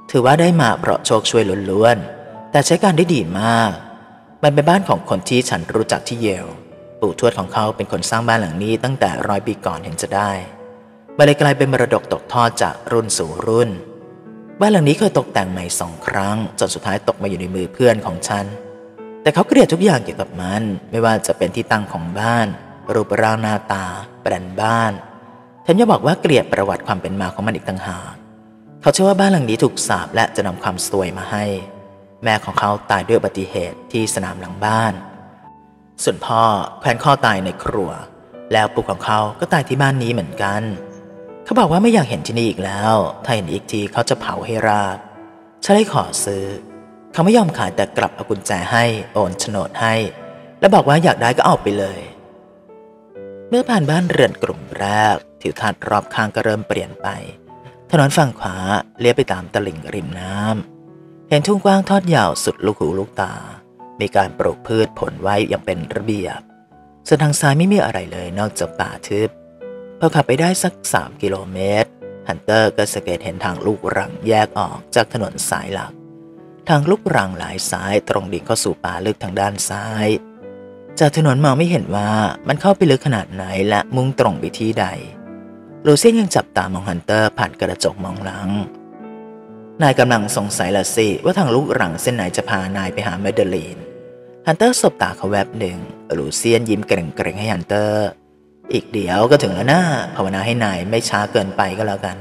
ถือว่าได้มาเพราะโชคช่วยล้วนๆแต่ใช้การได้ดีมากมันเป็นบ้านของคนที่ฉันรู้จักที่เยลปู่ทวดของเขาเป็นคนสร้างบ้านหลังนี้ตั้งแต่100 ปีก่อนเห็นจะได้มันเลยกลายเป็นมรดกตกทอดจากรุ่นสู่รุ่นบ้านหลังนี้เคยตกแต่งใหม่2 ครั้งจนสุดท้ายตกมาอยู่ในมือเพื่อนของฉันแต่เขาเกลียดทุกอย่างเกี่ยวกับมันไม่ว่าจะเป็นที่ตั้งของบ้านรูปร่างหน้าตาแปลนบ้านแถมยังบอกว่าเกลียดประวัติความเป็นมาของมันอีกต่างหากเขาเชื่อว่าบ้านหลังนี้ถูกสาปและจะนำความซวยมาให้แม่ของเขาตายด้วยอุบัติเหตุที่สนามหลังบ้านส่วนพ่อแขวนคอตายในครัวแล้วปู่ของเขาก็ตายที่บ้านนี้เหมือนกันเขาบอกว่าไม่อยากเห็นที่นี่อีกแล้วถ้าเห็นอีกทีเขาจะเผาให้ราบฉันเลยขอซื้อเขาไม่ยอมขายแต่กลับเอากุญแจให้โอนโฉนดให้และบอกว่าอยากได้ก็เอาไปเลยเมื่อผ่านบ้านเรือนกลุ่มแรกทิวทัศน์รอบข้างก็เริ่มเปลี่ยนไปถนนฝั่งขวาเลี้ยวไปตามตลิ่งริมน้ำเห็นทุ่งกว้างทอดยาวสุดลูกหูลูกตามีการปลูกพืชผลไว้อย่างเป็นระเบียบส่วนทางซ้ายไม่มีอะไรเลยนอกจากป่าทึบพอขับไปได้สัก3 กิโลเมตรฮันเตอร์ก็สังเกตเห็นทางลูกรังแยกออกจากถนนสายหลักทางลูกรังหลายสายตรงดิ่งเข้าสู่ป่าลึกทางด้านซ้ายจากถนนมองไม่เห็นว่ามันเข้าไปลึกขนาดไหนและมุ่งตรงไปที่ใดลูเซียนยังจับตามองฮันเตอร์ผ่านกระจกมองหลังนายกำลังสงสัยละสิว่าทางลูกรังเส้นไหนจะพานายไปหาเมเดลีนฮันเตอร์สบตาเขาแวบหนึ่งลูเซียนยิ้มเกรงๆให้ฮันเตอร์อีกเดี๋ยวก็ถึงแล้วนะภาวนาให้นายไม่ช้าเกินไปก็แล้วกัน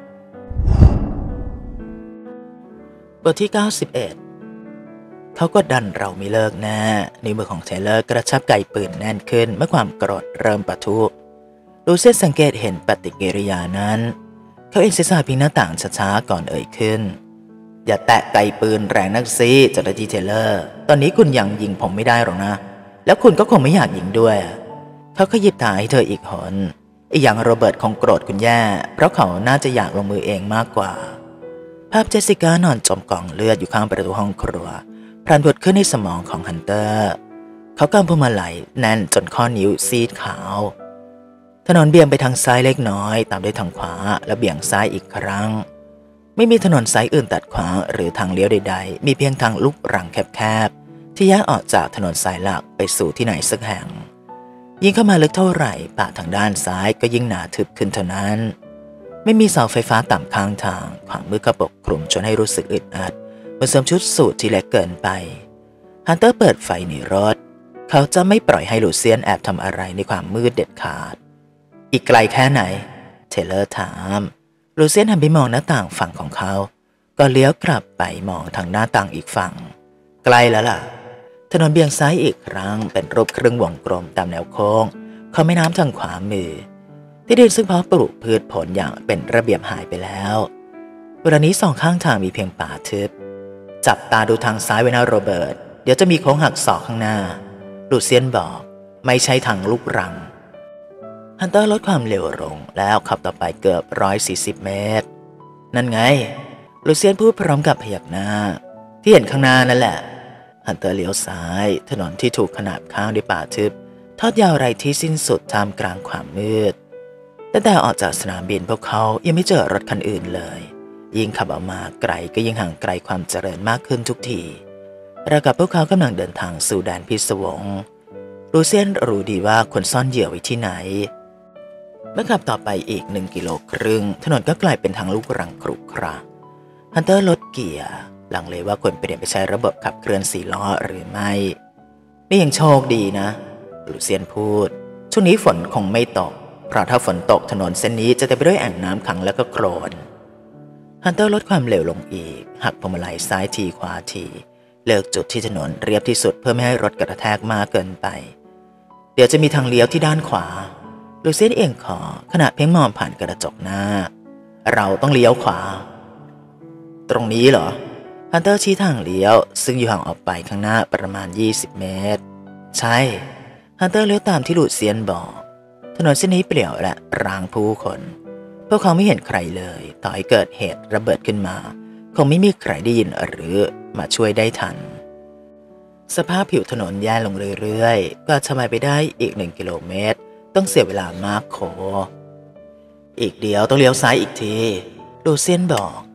บทที่91เขากดดันเราไม่เลิกแน่ในมือของเทเลอร์กระชับไกปืนแน่นขึ้นเมื่อความโกรธเริ่มปะทุลูเซียนสังเกตเห็นปฏิกิริยานั้นเขาเอ็นศีรษะพิงหน้าต่างช้าๆก่อนเอ่ยขึ้นอย่าแตะไกปืนแรงนักสิเจ้าหน้าที่เทเลอร์ตอนนี้คุณยังยิงผมไม่ได้หรอกนะแล้วคุณก็คงไม่อยากยิงด้วยเขาขยิบตาให้เธออีกหนอีกอย่างโรเบิร์ตคงโกรธคุณแย่เพราะเขาน่าจะอยากลงมือเองมากกว่าภาพเจสสิก้านอนจมกองเลือดอยู่ข้างประตูห้องครัวพลันผุดขึ้นในสมองของฮันเตอร์เขากำพวงมาลัยแน่นจนข้อนิ้วซีดขาวถนนเบี่ยงไปทางซ้ายเล็กน้อยตามด้วยทางขวาและเบี่ยงซ้ายอีกครั้งไม่มีถนนสายอื่นตัดขวางหรือทางเลี้ยวใดๆมีเพียงทางลูกรังแคบๆที่แยกออกจากถนนสายหลักไปสู่ที่ไหนสักแห่งยิ่งเข้ามาลึกเท่าไหร่ป่าทางด้านซ้ายก็ยิ่งหนาทึบขึ้นเท่านั้นไม่มีเสาไฟฟ้าต่ำข้างทางความมืดก็ปกคลุมจนให้รู้สึกอึดอัดเหมือนสวมชุดสูทที่เล็กเกินไปฮันเตอร์เปิดไฟในรถเขาจะไม่ปล่อยให้ลูเซียนแอบทำอะไรในความมืดเด็ดขาดอีกไกลแค่ไหนเทเลอร์ถามลูเซียนหันไปมองหน้าต่างฝั่งของเขาก็เลี้ยวกลับไปมองทางหน้าต่างอีกฝั่งไกลแล้วล่ะถนนเบี่ยงซ้ายอีกครั้งเป็นรูปครึ่งวงกลมตามแนวโค้งเขาแม่น้ำทางขวามือที่ดินซึ่งเพาะปลูกพืชผลอย่างเป็นระเบียบหายไปแล้วเวลานี้2 ข้างทางมีเพียงป่าทึบจับตาดูทางซ้ายไว้นะโรเบิร์ตเดี๋ยวจะมีโค้งหักศอกข้างหน้าลูเซียนบอกไม่ใช่ทางลูกรังฮันเตอร์ลดความเร็วลงแล้วขับต่อไปเกือบ140 เมตรนั่นไงลูเซียนพูดพร้อมกับพยักหน้าที่เห็นข้างหน้านั่นแหละฮันเตอร์เลี้ยวซ้ายถนนที่ถูกขนาบข้างด้วยป่าทึบทอดยาวไร้ที่สิ้นสุดท่ามกลางความมืดตั้งแต่ออกจากสนามบินพวกเขายังไม่เจอรถคันอื่นเลยยิ่งขับออกมาไกลก็ยิ่งห่างไกลความเจริญมากขึ้นทุกทีราวกับพวกเขากำลังเดินทางสู่แดนพิศวงลูเซียนรู้ดีว่าควรซ่อนเหยื่อไว้ที่ไหนเมื่อขับต่อไปอีก1 กิโลครึ่งถนนก็กลายเป็นทางลูกรังครุขระฮันเตอร์ลดเกียร์ลังเลว่าควรเปลี่ยนไปใช้ระบบขับเคลื่อน4 ล้อหรือไม่นี่ยังโชคดีนะลูเซียนพูดช่วงนี้ฝนคงไม่ตกเพราะถ้าฝนตกถนนเส้นนี้จะเต็มไปด้วยแอ่งน้ำขังและก็โคลนฮันเตอร์ลดความเร็วลงอีกหักพวงมาลัยซ้ายทีขวาทีเลือกจุดที่ถนนเรียบที่สุดเพื่อไม่ให้รถกระแทกมากเกินไปเดี๋ยวจะมีทางเลี้ยวที่ด้านขวาลูเซียนเอียงคอขณะเพ่งมองผ่านกระจกหน้าเราต้องเลี้ยวขวาตรงนี้เหรอฮันเตอร์ชี้ทางเลี้ยวซึ่งอยู่ห่างออกไปข้างหน้าประมาณ20 เมตรใช่ฮันเตอร์เลี้ยวตามที่ลูเซียนบอกถนนเส้นนี้เปลี่ยวและร้างผู้คนพวกเขาไม่เห็นใครเลยต่อให้เกิดเหตุระเบิดขึ้นมาคงไม่มีใครได้ยินหรือมาช่วยได้ทันสภาพผิวถนนแย่ลงเรื่อยๆก็จะไปได้อีก1 กิโลเมตรต้องเสียเวลามากโขอีกเดียวต้องเลี้ยวซ้ายอีกทีลูเซียนบอก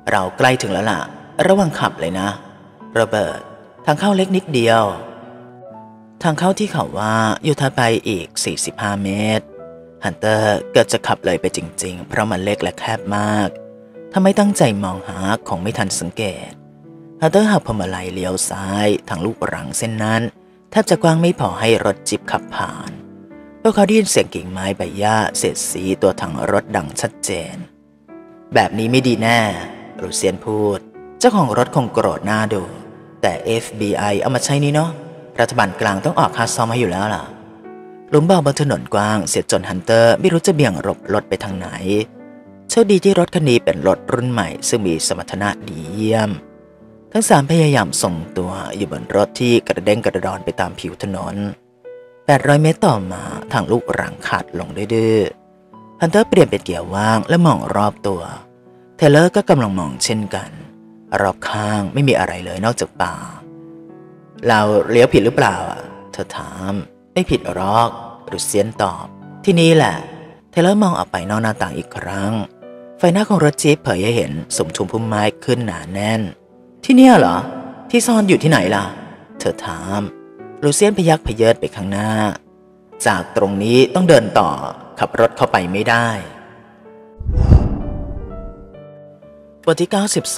เราใกล้ถึงแล้วล่ะระวังขับเลยนะโรเบิร์ตทางเข้าเล็กนิดเดียวทางเข้าที่เขาว่าอยู่ถัดไปอีก45 เมตรฮันเตอร์เกิดจะขับเลยไปจริงๆเพราะมันเล็กและแคบมากถ้าไม่ตั้งใจมองหาคงไม่ทันสังเกตฮันเตอร์หักพวงมาลัยเลี้ยวซ้ายทางลูกรังเส้นนั้นแทบจะกว้างไม่พอให้รถจิบขับผ่านพวกเขาได้ยินเสียงกิ่งไม้ใบหญ้าเศษสีตัวถังรถดังชัดเจนแบบนี้ไม่ดีแน่ลูเซียนพูดเจ้าของรถคงโกรธหน้าดูแต่ FBI เอามาใช้นี่เนาะรัฐบาลกลางต้องออกค่าซ่อมให้อยู่แล้วล่ะหลุมบ่อบนถนนกว้างเสียจนฮันเตอร์ไม่รู้จะเบี่ยงหลบรถไปทางไหนโชคดีที่รถคันนี้เป็นรถรุ่นใหม่ซึ่งมีสมรรถนะดีเยี่ยมทั้งสามพยายามส่งตัวอยู่บนรถที่กระเด้งกระดอนไปตามผิวถนน800 เมตรต่อมาทางลูกรังขาดลงดื้อฮันเตอร์เปลี่ยนเป็นเกียร์ว่างและมองรอบตัวเทเลอร์ก็กำลังมองเช่นกันรอบข้างไม่มีอะไรเลยนอกจากป่าเราเลี้ยวผิดหรือเปล่าเธอถามไม่ผิดหรอกลูเซียนตอบที่นี่แหละเทเลอร์มองออกไปนอกหน้าต่างอีกครั้งไฟหน้าของรถจี๊ปเผยให้เห็นสมทุมพุ่มไม้ขึ้นหนาแน่นที่เนี่ยเหรอที่ซ่อนอยู่ที่ไหนล่ะเธอถามลูเซียนพยักพเยิดไปข้างหน้าจากตรงนี้ต้องเดินต่อขับรถเข้าไปไม่ได้บทที่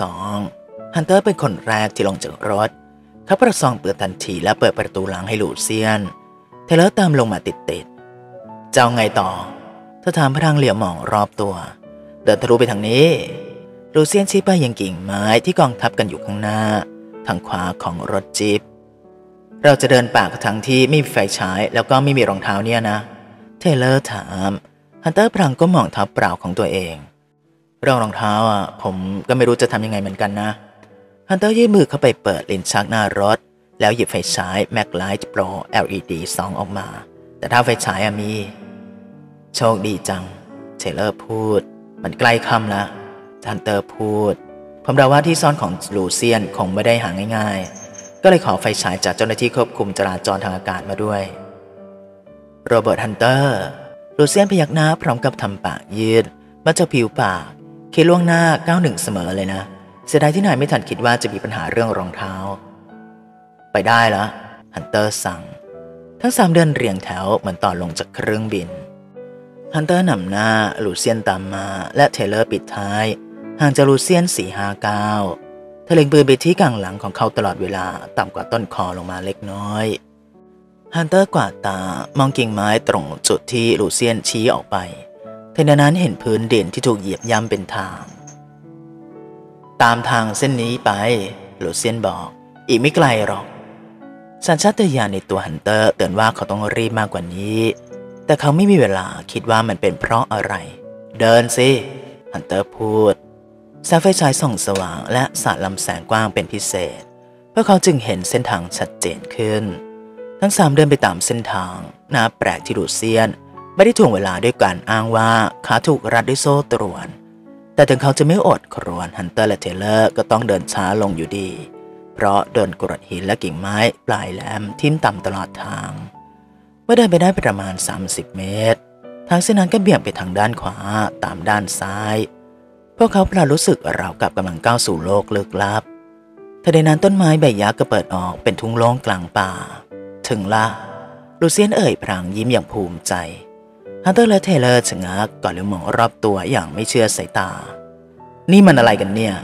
92ฮันเตอร์เป็นคนแรกที่ลงจากรถเขาประซองเปิดทันทีและเปิดประตูหลังให้ลูเซียนเทเลอร์ตามลงมาติดๆจะเอาไงต่อเธอถามพลางเหลียวมองรอบตัวเดินทะลุไปทางนี้ลูเซียนชี้ไปยังกิ่งไม้ที่กองทับกันอยู่ข้างหน้าทางขวาของรถจี๊ปเราจะเดินป่าทั้งที่ไม่มีไฟฉายแล้วก็ไม่มีรองเท้าเนี่ยนะเทเลอร์ถามฮันเตอร์พลางก็มองเท้าเปล่าของตัวเองรองเท้าผมก็ไม่รู้จะทำยังไงเหมือนกันนะฮันเตอร์ยื่นมือเข้าไปเปิดลิ้นชักหน้ารถแล้วหยิบไฟฉาย Maglite Pro LED 2ออกมาแต่ถ้าไฟฉายมีโชคดีจังเทเลอร์พูดมันใกล้ค่ำแล้วฮันเตอร์พูดผมเดาว่าที่ซ่อนของลูเซียนคงไม่ได้หาง่ายๆก็เลยขอไฟฉายจากเจ้าหน้าที่ควบคุมจราจรทางอากาศมาด้วยโรเบิร์ตฮันเตอร์ลูเซียนพยักหน้าพร้อมกับทำปากยืดมาจากผิวปากคิดล่วงหน้า91เสมอเลยนะเสียดายที่นายไม่ทันคิดว่าจะมีปัญหาเรื่องรองเท้าไปได้แล้วฮันเตอร์สั่งทั้ง3เดินเรียงแถวเหมือนต่อลงจากเครื่องบินฮันเตอร์นำหน้าลูเซียนตามมาและเทเลอร์ปิดท้ายห่างจากลูเซียน 4-5 ก้าวเธอเล็งปืนไปที่กลางหลังของเขาตลอดเวลาต่ำกว่าต้นคอลงมาเล็กน้อยฮันเตอร์กวาดตามองกิ่งไม้ตรงจุดที่ลูเซียนชี้ออกไปทันใดนั้นเห็นพื้นดินที่ถูกเหยียบย่ำเป็นทางตามทางเส้นนี้ไปลูเซียนบอกอีกไม่ไกลหรอกสัญชาตญาณในตัวฮันเตอร์เตือนว่าเขาต้องรีบมากกว่านี้แต่เขาไม่มีเวลาคิดว่ามันเป็นเพราะอะไรเดินสิฮันเตอร์พูดแสงไฟฉายส่องสว่างและสาดลำแสงกว้างเป็นพิเศษเพื่อเขาจึงเห็นเส้นทางชัดเจนขึ้นทั้ง3เดินไปตามเส้นทางน่าแปลกที่ลูเซียนไม่ได้ถ่วงเวลาด้วยการอ้างว่าขาถูกรัดด้วยโซ่ตรวนแต่ถึงเขาจะไม่อดครวญฮันเตอร์และเทเลอร์ก็ต้องเดินช้าลงอยู่ดีเพราะโดนกรวดหินและกิ่งไม้ปลายแหลมทิ่มต่ำตลอดทางเมื่อเดินไปได้ประมาณ30 เมตรทางเส้นนั้นก็เบี่ยงไปทางด้านขวาตามด้านซ้ายพวกเขาพลาดรู้สึกราวกับกำลังก้าวสู่โลกลึกลับทันใดนั้นต้นไม้ใบหญ้าก็เปิดออกเป็นทุ่งโล่งกลางป่าถึงละลูเซียนเอ่ยพลางยิ้มอย่างภูมิใจฮันเตอร์และเทเลอร์ชะงักก่อนเหลียวมองรอบตัวอย่างไม่เชื่อสายตานี่มันอะไรกันเนี่ย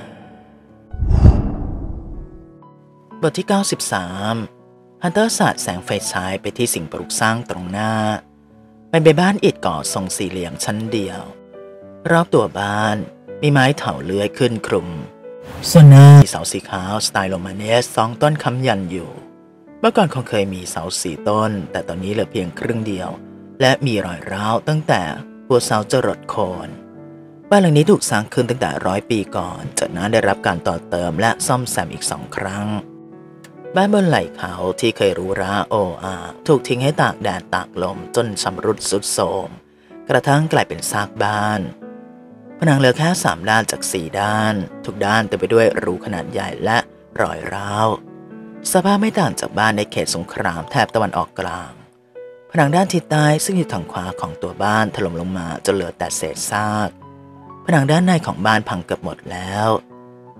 บทที่93ฮันเตอร์สาดแสงไฟฉายไปที่สิ่งปลูกสร้างตรงหน้าเป็นบ้านอิฐก่อทรงสี่เหลี่ยมชั้นเดียวรอบตัวบ้านมีไม้เถาเลื้อยขึ้นคลุมส่วนหน้ามีเสาสีขาวสไตล์โรมาเนส2 ต้นค้ำยันอยู่เมื่อก่อนคงเคยมีเสา4 ต้นแต่ตอนนี้เหลือเพียงครึ่งเดียวและมีรอยร้าวตั้งแต่หัวเสาจรดโคนบ้านหลังนี้ถูกสร้างขึ้นตั้งแต่100 ปีก่อนจากนั้นได้รับการต่อเติมและซ่อมแซมอีก2 ครั้งบ้านบนไหล่เขาที่เคยหรูหราโอ้อาถูกทิ้งให้ตากแดดตากลมจนชำรุดทรุดโทรมกระทั่งกลายเป็นซากบ้านผนังเหลือแค่3 ด้านจาก4 ด้านทุกด้านเต็มไปด้วยรูขนาดใหญ่และรอยร้าวสภาพไม่ต่างจากบ้านในเขตสงครามแถบตะวันออกกลางผนังด้านทิศใต้ซึ่งอยู่ทางขวาของตัวบ้านถล่มลงมาจนเหลือแต่เศษซากผนังด้านในของบ้านพังเกือบหมดแล้ว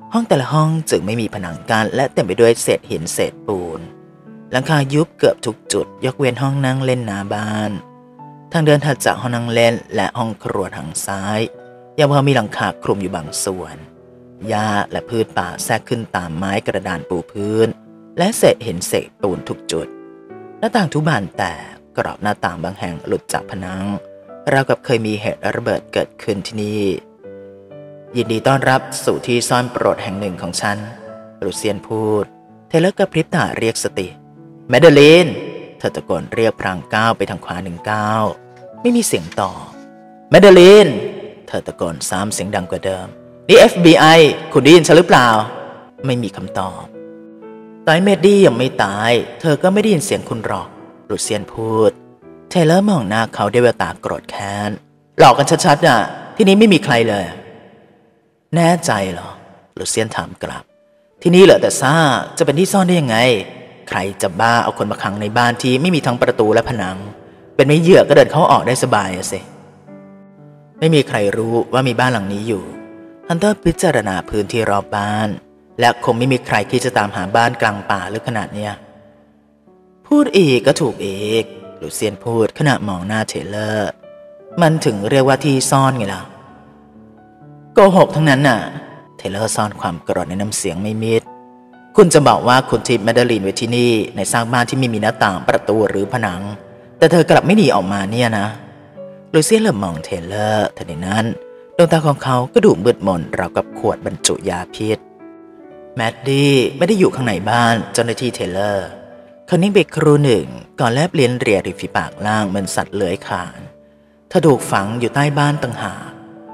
ห้องแต่ละห้องจึงไม่มีผนังกั้นและเต็มไปด้วยเศษหินเศษปูนหลังคายุบเกือบทุกจุดยกเว้นห้องนั่งเล่นหน้าบ้านทางเดินถัดจากห้องนั่งเล่นและห้องครัวทางซ้ายยังพอมีหลังคาคลุมอยู่บางส่วนหญ้าและพืชป่าแทรกขึ้นตามไม้กระดานปูพื้นและเศษหินเศษปูนทุกจุดหน้าต่างทุกบานแตกกรอบหน้าต่างบางแห่งหลุดจากผนังราวกับเคยมีเหตุระเบิดเกิดขึ้นที่นี่ยินดีต้อนรับสู่ที่ซ่อนโปรดแห่งหนึ่งของฉันลูเซียนพูดเทเลอร์กระพริบตาเรียกสติแมดเดลีนเธอตะโกนเรียกพลางก้าวไปทางขวา1 ก้าวไม่มีเสียงตอบแมดเดลีนเธอตะโกนซ้ำเสียงดังกว่าเดิมนี่ FBI คุณได้ยินฉันหรือเปล่าไม่มีคำตอบตายเมดดี้ยังไม่ตายเธอก็ไม่ได้ยินเสียงคุณหรอกลูเซียนพูดเทเลอร์มองหน้าเขาด้วยแววตาโกรธแค้นหลอกกันชัดๆน่ะที่นี้ไม่มีใครเลยแน่ใจเหรอลูเซียนถามกลับที่นี่เหรอแต่ซ่าจะเป็นที่ซ่อนได้ยังไงใครจะบ้าเอาคนมาขังในบ้านที่ไม่มีทั้งประตูและผนังเป็นไม่เหยื่อก็เดินเข้าออกได้สบายสิไม่มีใครรู้ว่ามีบ้านหลังนี้อยู่ฮันเตอร์พิจารณาพื้นที่รอบบ้านและคงไม่มีใครที่จะตามหาบ้านกลางป่าลึกขนาดเนี้ยพูดอีกก็ถูกอีกลูเซียนพูดขณะมองหน้าเทเลอร์มันถึงเรียกว่าที่ซ่อนไงล่ะโกหกทั้งนั้นน่ะเทเลอร์ซ่อนความโกรธในน้ำเสียงไม่มิดคุณจะบอกว่าคุณทิพย์แมดเดลีนไว้ที่นี่ในสร้างบ้านที่ไม่มีหน้าต่างประตูหรือผนังแต่เธอกลับไม่หนีออกมาเนี่ยนะลูเซียนเหลือบมองเทเลอร์ทันใดนั้นดวงตาของเขาก็ดูมืดมนราวกับขวดบรรจุยาพิษแมดดี้ไม่ได้อยู่ข้างในบ้านเจ้าหน้าที่เทเลอร์เขานิ่งไปครู่หนึ่งก่อนแลบลิ้นเลียริมฝีปากล่างเหมือนสัตว์เลื้อยคลานเธอถูกฝังอยู่ใต้บ้านต่างหาก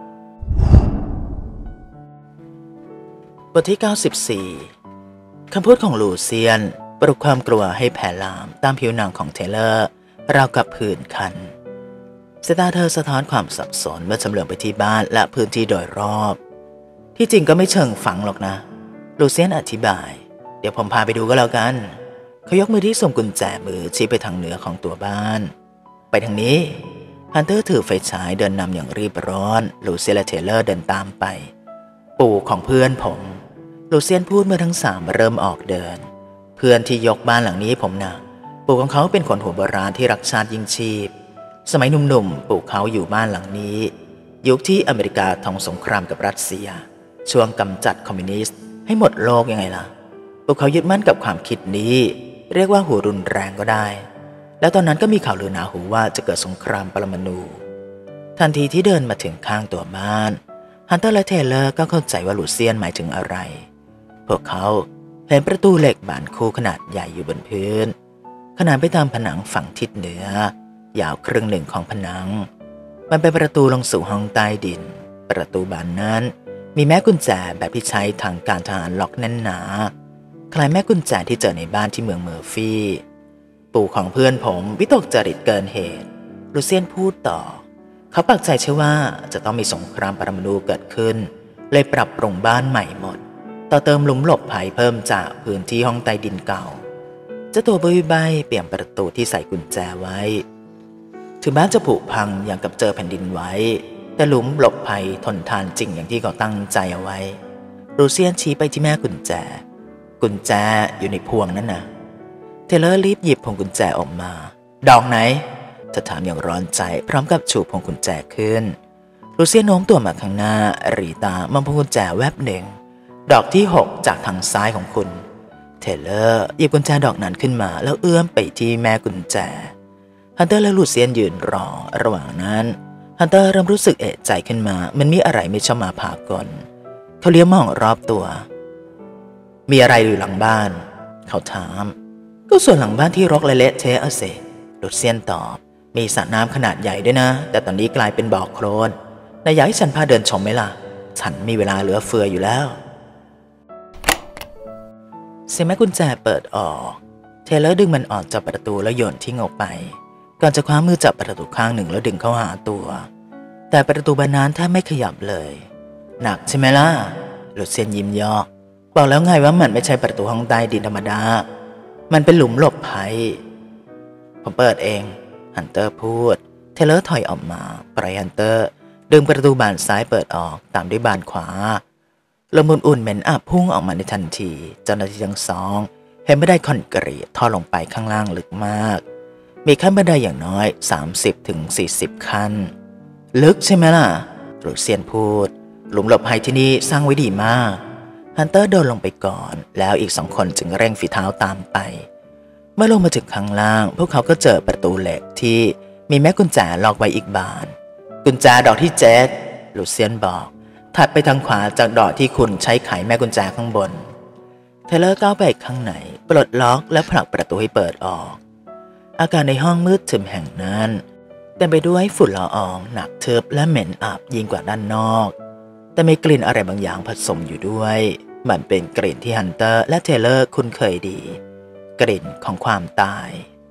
บทที่94คำพูดของลูเซียนปลุกความกลัวให้แผ่ลามตามผิวหนังของเทเลอร์ราวกับผื่นคันสายตาเธอสะท้อนความสับสนเมื่อชำเลืองไปที่บ้านและพื้นที่โดยรอบที่จริงก็ไม่เชิงฝังหรอกนะลูเซียนอธิบายเดี๋ยวผมพาไปดูก็แล้วกันเขายกมือที่สวมกุญแจมือชี้ไปทางเหนือของตัวบ้านไปทางนี้ฮันเตอร์ถือไฟฉายเดินนำอย่างรีบร้อนลูเซียนและเทเลอร์เดินตามไปปู่ของเพื่อนผมลูเซียนพูดเมื่อทั้งสามเริ่มออกเดินเพื่อนที่ยกบ้านหลังนี้ผมนะปู่ของเขาเป็นคนหัวโบราณที่รักชาติยิ่งชีพสมัยหนุ่มๆปู่เขาอยู่บ้านหลังนี้ยุคที่อเมริกาทำสงครามกับรัสเซียช่วงกำจัดคอมมิวนิสต์ให้หมดโลกยังไงล่ะปู่เขายึดมั่นกับความคิดนี้เรียกว่าหัวรุนแรงก็ได้แล้วตอนนั้นก็มีข่าวลือหนาหูว่าจะเกิดสงครามปรมาณูทันทีที่เดินมาถึงข้างตัวบ้านฮันเตอร์และเทเลอร์ก็เข้าใจว่าลูเซียนหมายถึงอะไรพวกเขาเห็นประตูเหล็กบานคู่ขนาดใหญ่อยู่บนพื้นขนานไปตามผนังฝั่งทิศเหนือยาวครึ่งหนึ่งของผนังมันเป็นประตูลงสู่ห้องใต้ดินประตูบานนั้นมีแม่กุญแจแบบที่ใช้ทางการทหารล็อกแน่นหนาคล้ายแม่กุญแจที่เจอในบ้านที่เมืองเมอร์ฟี่ปู่ของเพื่อนผมวิตกจริตเกินเหตุลูเซียนพูดต่อเขาปักใจเชื่อว่าจะต้องมีสงครามปรมาณูเกิดขึ้นเลยปรับปรุงบ้านใหม่หมดต่อเติมหลุมหลบภัยเพิ่มจากพื้นที่ห้องใต้ดินเก่าเจ้าตัวบุยใบเปลี่ยนประตูที่ใส่กุญแจไว้ถึงบ้านจะผุพังอย่างกับเจอแผ่นดินไหวแต่หลุมหลบภัยทนทานจริงอย่างที่เขาตั้งใจเอาไว้ลูเซียนชี้ไปที่แม่กุญแจอยู่ในพวงนั่นนะเทเลอร์รีบหยิบพวงกุญแจออกมาดอกไหนเธอถามอย่างร้อนใจพร้อมกับชูพวงกุญแจขึ้นลูเซียนโน้มตัวมาข้างหน้ารีตามองพวงกุญแจแวบหนึ่งดอกที่6จากทางซ้ายของคุณเทเลอร์หยิบกุญแจดอกนั้นขึ้นมาแล้วเอื้อมไปที่แม่กุญแจฮันเตอร์และลูเซียนยืนรอระหว่างนั้นฮันเตอร์เริ่มรู้สึกเอะใจขึ้นมามันมีอะไรไม่ชอบมาพากลเขาเลี้ยวมองรอบตัวมีอะไรอยู่หลังบ้านเขาถามก็ส่วนหลังบ้านที่รกและเละเทะสิลูเซียนตอบมีสระน้ำขนาดใหญ่ด้วยนะแต่ตอนนี้กลายเป็นบ่อโคลนนายอยากให้ฉันพาเดินชมไหมล่ะฉันมีเวลาเหลือเฟืออยู่แล้วเสียงแม่กุญแจเปิดออกเทเลอร์ดึงมันออกจากประตูแล้วโยนทิ้งออกไปก่อนจะคว้ามือจับประตูข้างหนึ่งแล้วดึงเข้าหาตัวแต่ประตูบานนั้นแทบไม่ขยับเลยหนักใช่ไหมล่ะลูเซียนยิ้มยอกบอกแล้วไงว่ามันไม่ใช่ประตูห้องใต้ดินธรรมดามันเป็นหลุมหลบภัยผมเปิดเองฮันเตอร์พูดเทเลอร์ถอยออกมาปล่อยฮันเตอร์ดึงประตูบานซ้ายเปิดออกตามด้วยบานขวาลมอุ่นๆเหม็นอับพุ่งออกมาในทันทีเจ้าหน้าที่ทั้งสองเห็นบันไดคอนกรีตทอดลงไปข้างล่างลึกมากมีขั้นบันไดอย่างน้อย30-40ขั้นลึกใช่ไหมล่ะลูเซียนพูดหลุมหลบภัยที่นี่สร้างไว้ดีมากฮันเตอร์เดินลงไปก่อนแล้วอีก2 คนจึงเร่งฝีเท้าตามไปเมื่อลงมาถึงข้างล่างพวกเขาก็เจอประตูเหล็กที่มีแม่กุญแจล็อกไว้อีกบานกุญแจดอกที่7ลูเซียนบอกถัดไปทางขวาจากดอกที่คุณใช้ไขแม่กุญแจข้างบนเทเลอร์ก้าวไปข้างในปลดล็อกและผลักประตูให้เปิดออกอากาศในห้องมืดทึมแห่งนั้นเต็มไปด้วยฝุ่นละอองหนักทึบและเหม็นอับยิ่งกว่าด้านนอกแต่มีกลิ่นอะไรบางอย่างผสมอยู่ด้วยมันเป็นกลิ่นที่ฮันเตอร์และเทเลอร์คุ้นเคยดีกลิ่นของความตาย